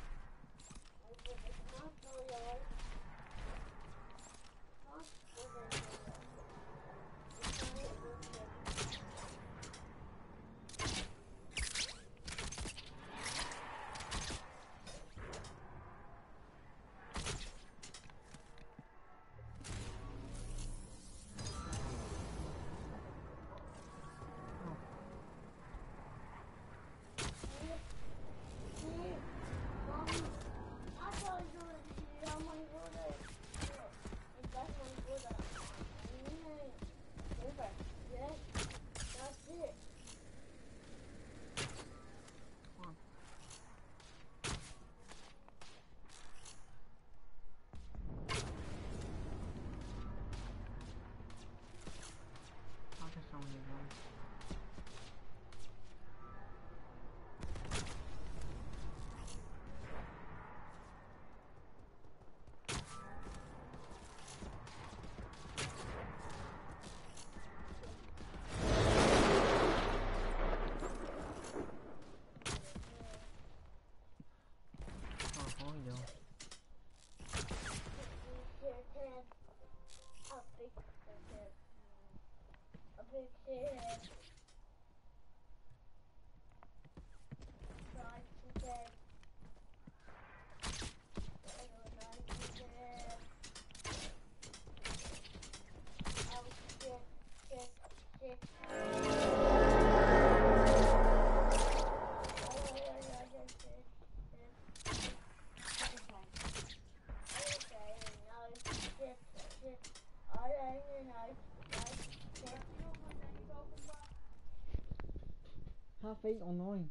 Half eight or nine?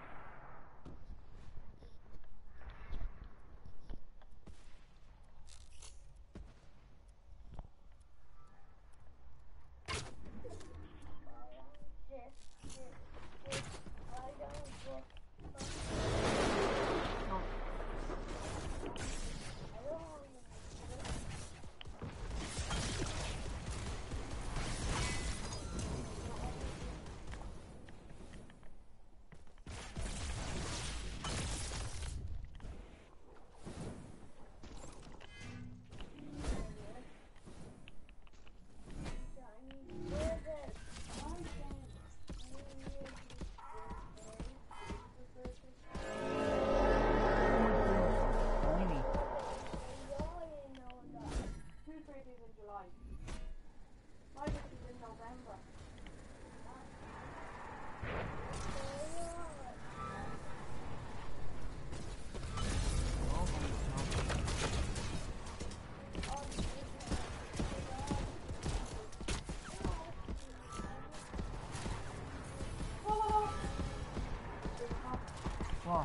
Wow.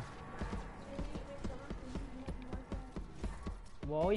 Why?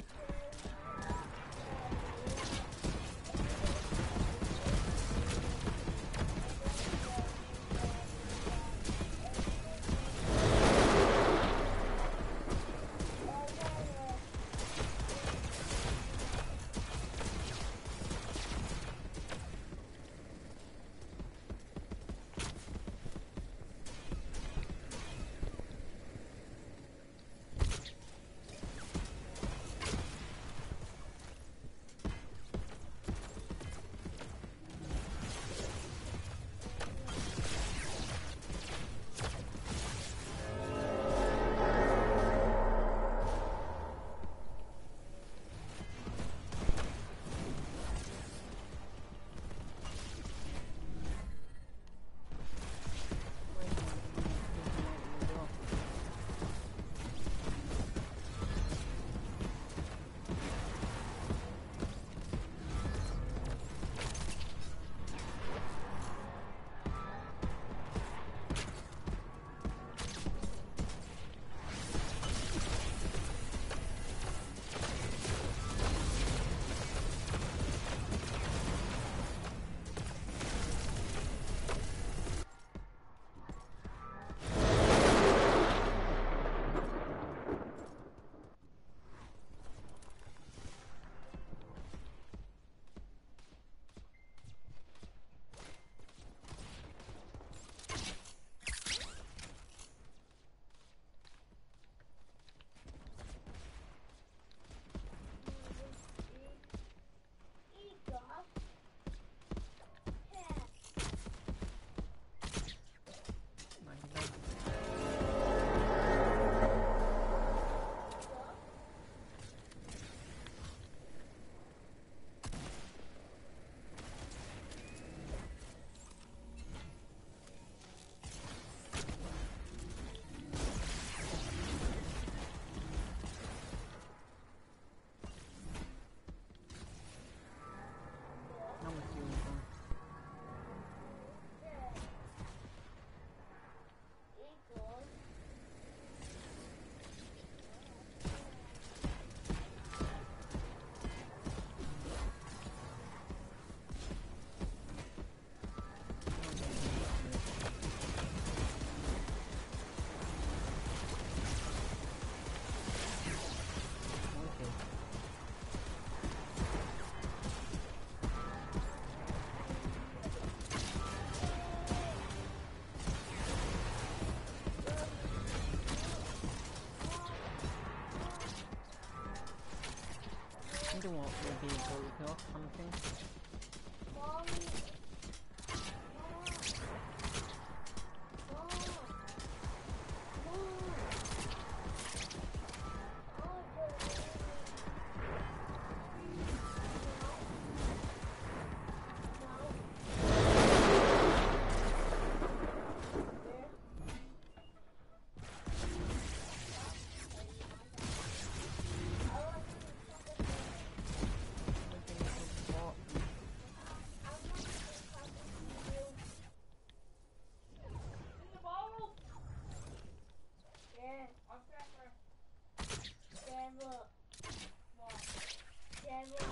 I wonder what will be go or something. what? What? Yeah, what?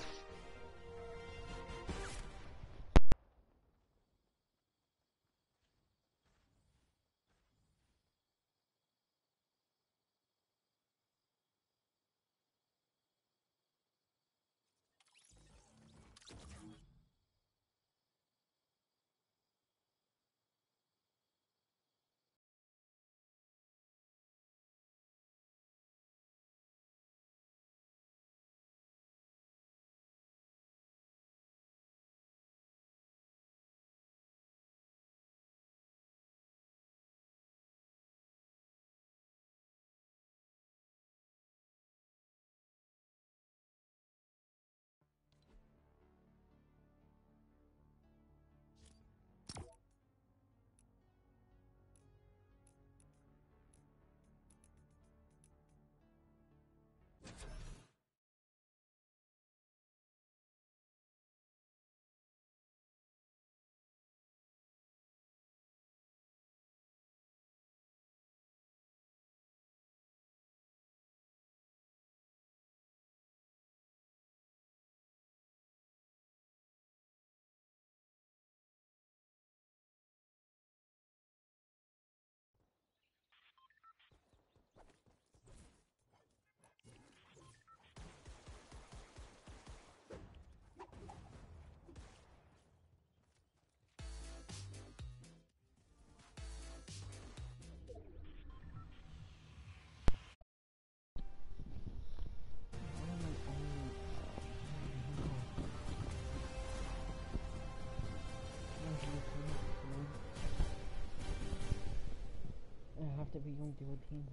I have to be on the team.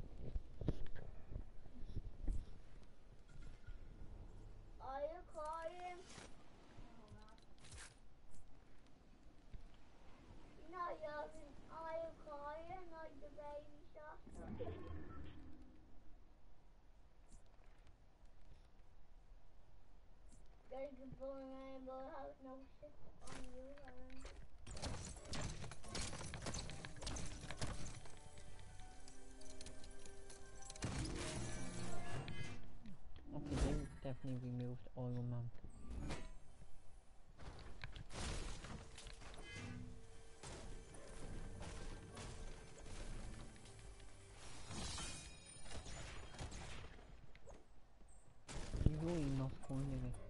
Are you crying? No, Jürgen, are you crying like the baby shark? There's a boy rainbow has no shit on you, Jürgen. Okay, they definitely removed Iron Man. You really not finding it.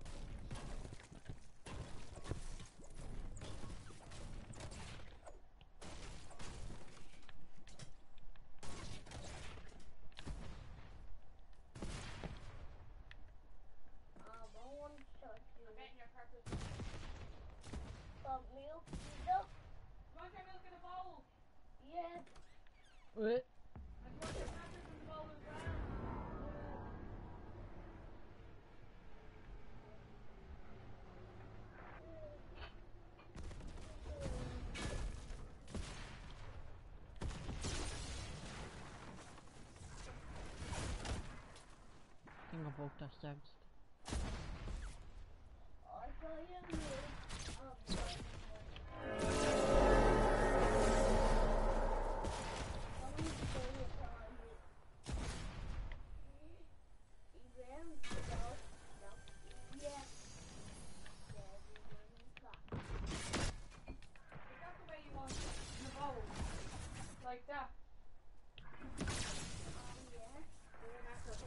I don't want to touch you. I'm getting your purpose. But milk, you look. You want your milk in a bowl? Yeah. What? And put your purpose in the bowl as well. Think about that next. I saw your milk. Um, Is that the way you want it? In a bowl? Like that? Your knacker.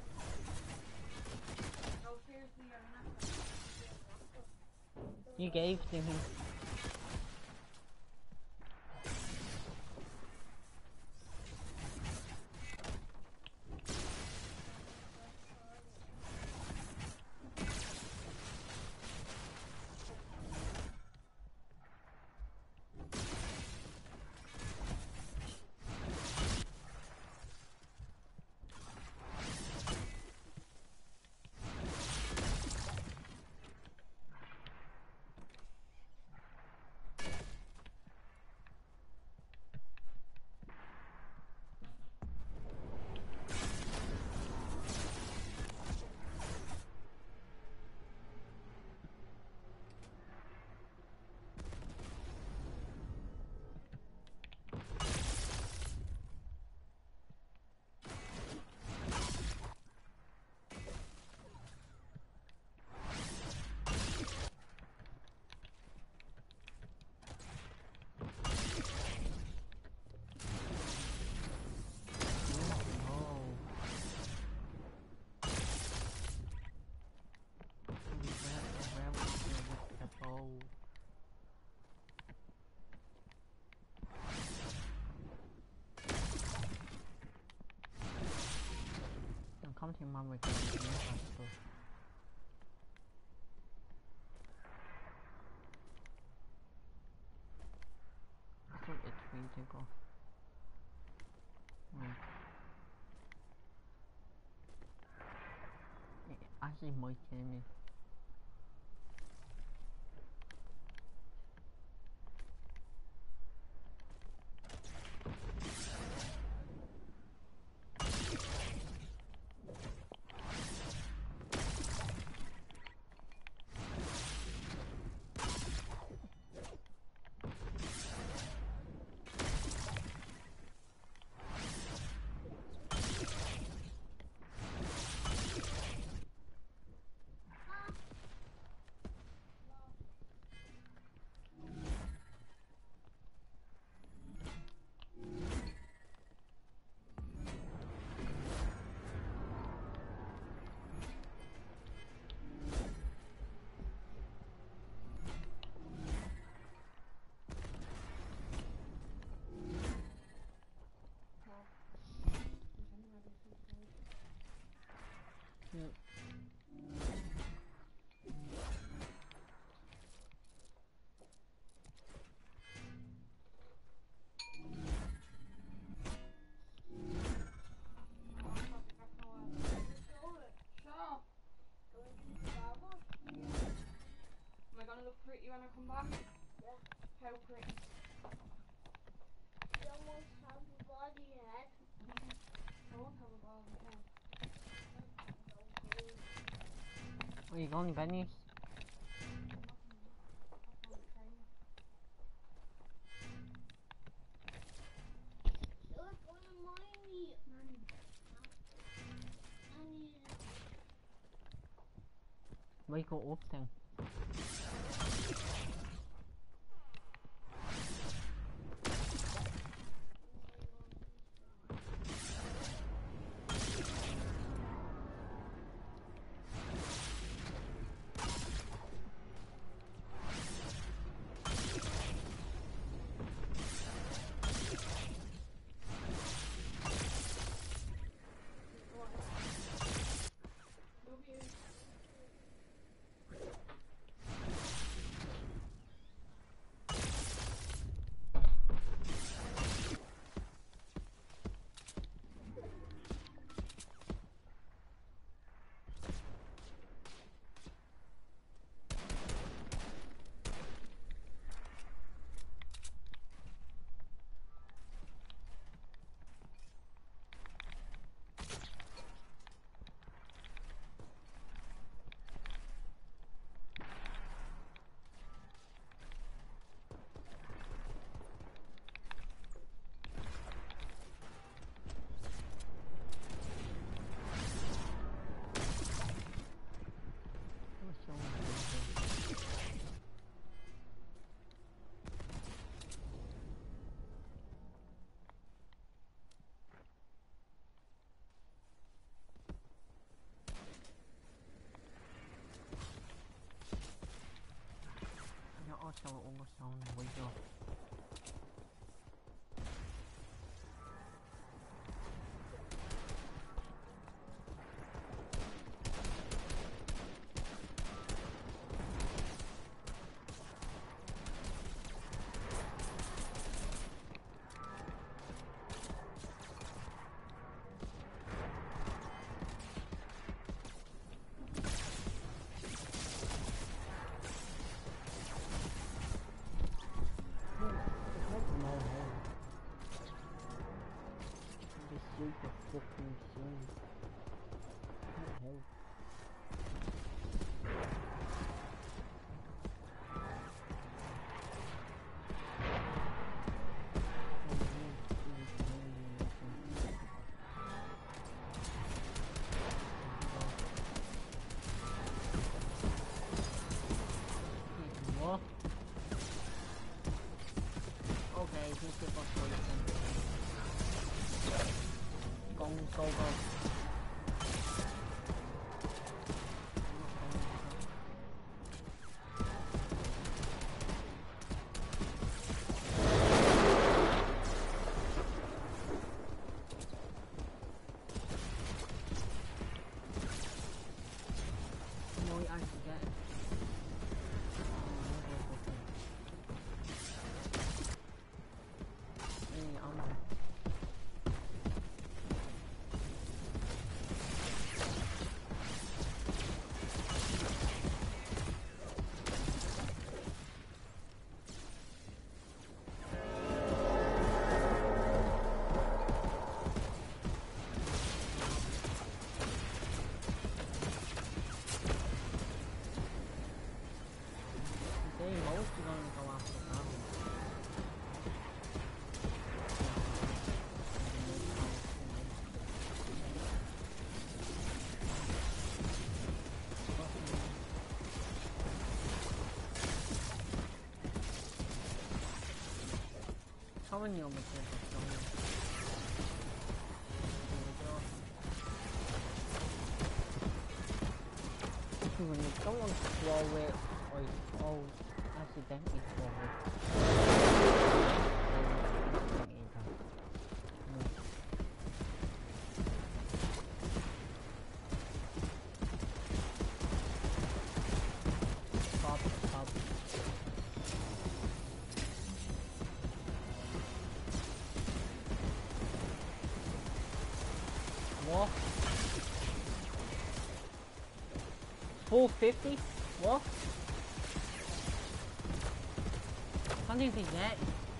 Oh, here's the your knacker. You gave to him. mamy kamienia, to... Co jest tego? Nie. Asi mój ciemny. Yeah. Am I gonna look pretty when I come back? Yeah. How pretty? You almost have a body head. I won't have a bald head. Are you going, Benny? Look, one of mine. Nanny. Nanny. Wake up then. Love you. What's wrong with you? Ja, oh, zo ongestaan, weet je wel. might actually get it. Hey, ammo. They mostly gonna go after that. How many of them are when you don't want to throw it or you throw accidentally throw it. Pop, pop. What? four fifty? What? How did he get?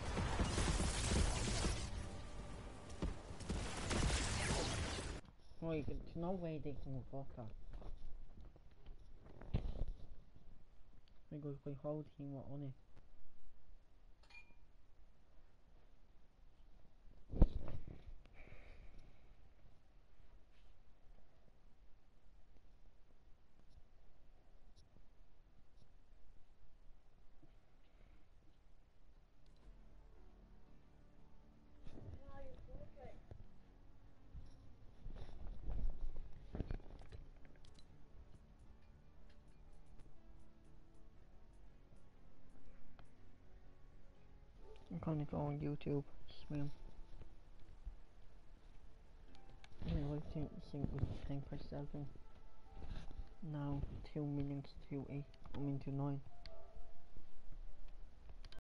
Wait, there's no way they can block that. Because my whole team were on it. I'm gonna go on YouTube, swim. I think think was ten per seven. Now two minutes to eight. I mean to nine.